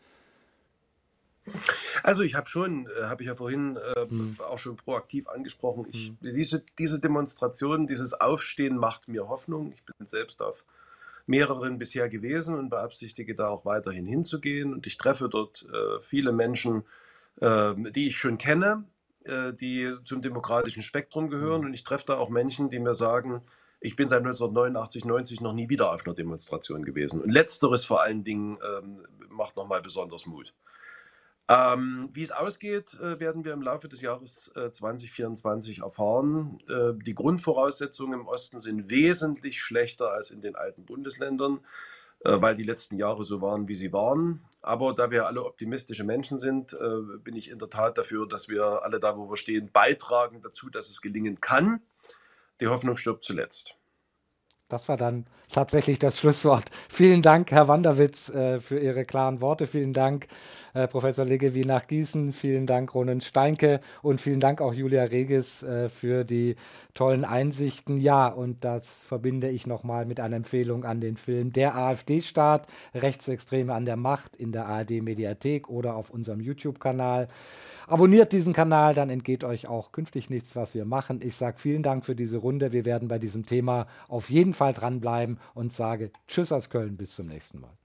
Also ich habe schon, äh, habe ich ja vorhin äh, Hm. auch schon proaktiv angesprochen, ich, Hm. diese, diese Demonstration, dieses Aufstehen macht mir Hoffnung. Ich bin selbst auf mehreren bisher gewesen und beabsichtige da auch weiterhin hinzugehen. Und ich treffe dort äh, viele Menschen, äh, die ich schon kenne, äh, die zum demokratischen Spektrum gehören. Hm. Und ich treffe da auch Menschen, die mir sagen, ich bin seit neunzehnhundertneunundachtzig, neunzig noch nie wieder auf einer Demonstration gewesen. Und letzteres vor allen Dingen ähm, macht nochmal besonders Mut. Ähm, wie es ausgeht, äh, werden wir im Laufe des Jahres äh, zwanzig vierundzwanzig erfahren. Äh, die Grundvoraussetzungen im Osten sind wesentlich schlechter als in den alten Bundesländern, äh, weil die letzten Jahre so waren, wie sie waren. Aber da wir alle optimistische Menschen sind, äh, bin ich in der Tat dafür, dass wir alle da, wo wir stehen, beitragen dazu, dass es gelingen kann. Die Hoffnung stirbt zuletzt. Das war dann tatsächlich das Schlusswort. Vielen Dank, Herr Wanderwitz, äh, für Ihre klaren Worte. Vielen Dank, äh, Professor Leggevi nach Gießen. Vielen Dank, Ronen Steinke. Und vielen Dank auch Julia Regis äh, für die tollen Einsichten. Ja, und das verbinde ich nochmal mit einer Empfehlung an den Film Der AfD-Staat, Rechtsextreme an der Macht in der A R D-Mediathek oder auf unserem YouTube-Kanal. Abonniert diesen Kanal, dann entgeht euch auch künftig nichts, was wir machen. Ich sage vielen Dank für diese Runde. Wir werden bei diesem Thema auf jeden Fall dranbleiben und sage Tschüss aus Köln, bis zum nächsten Mal.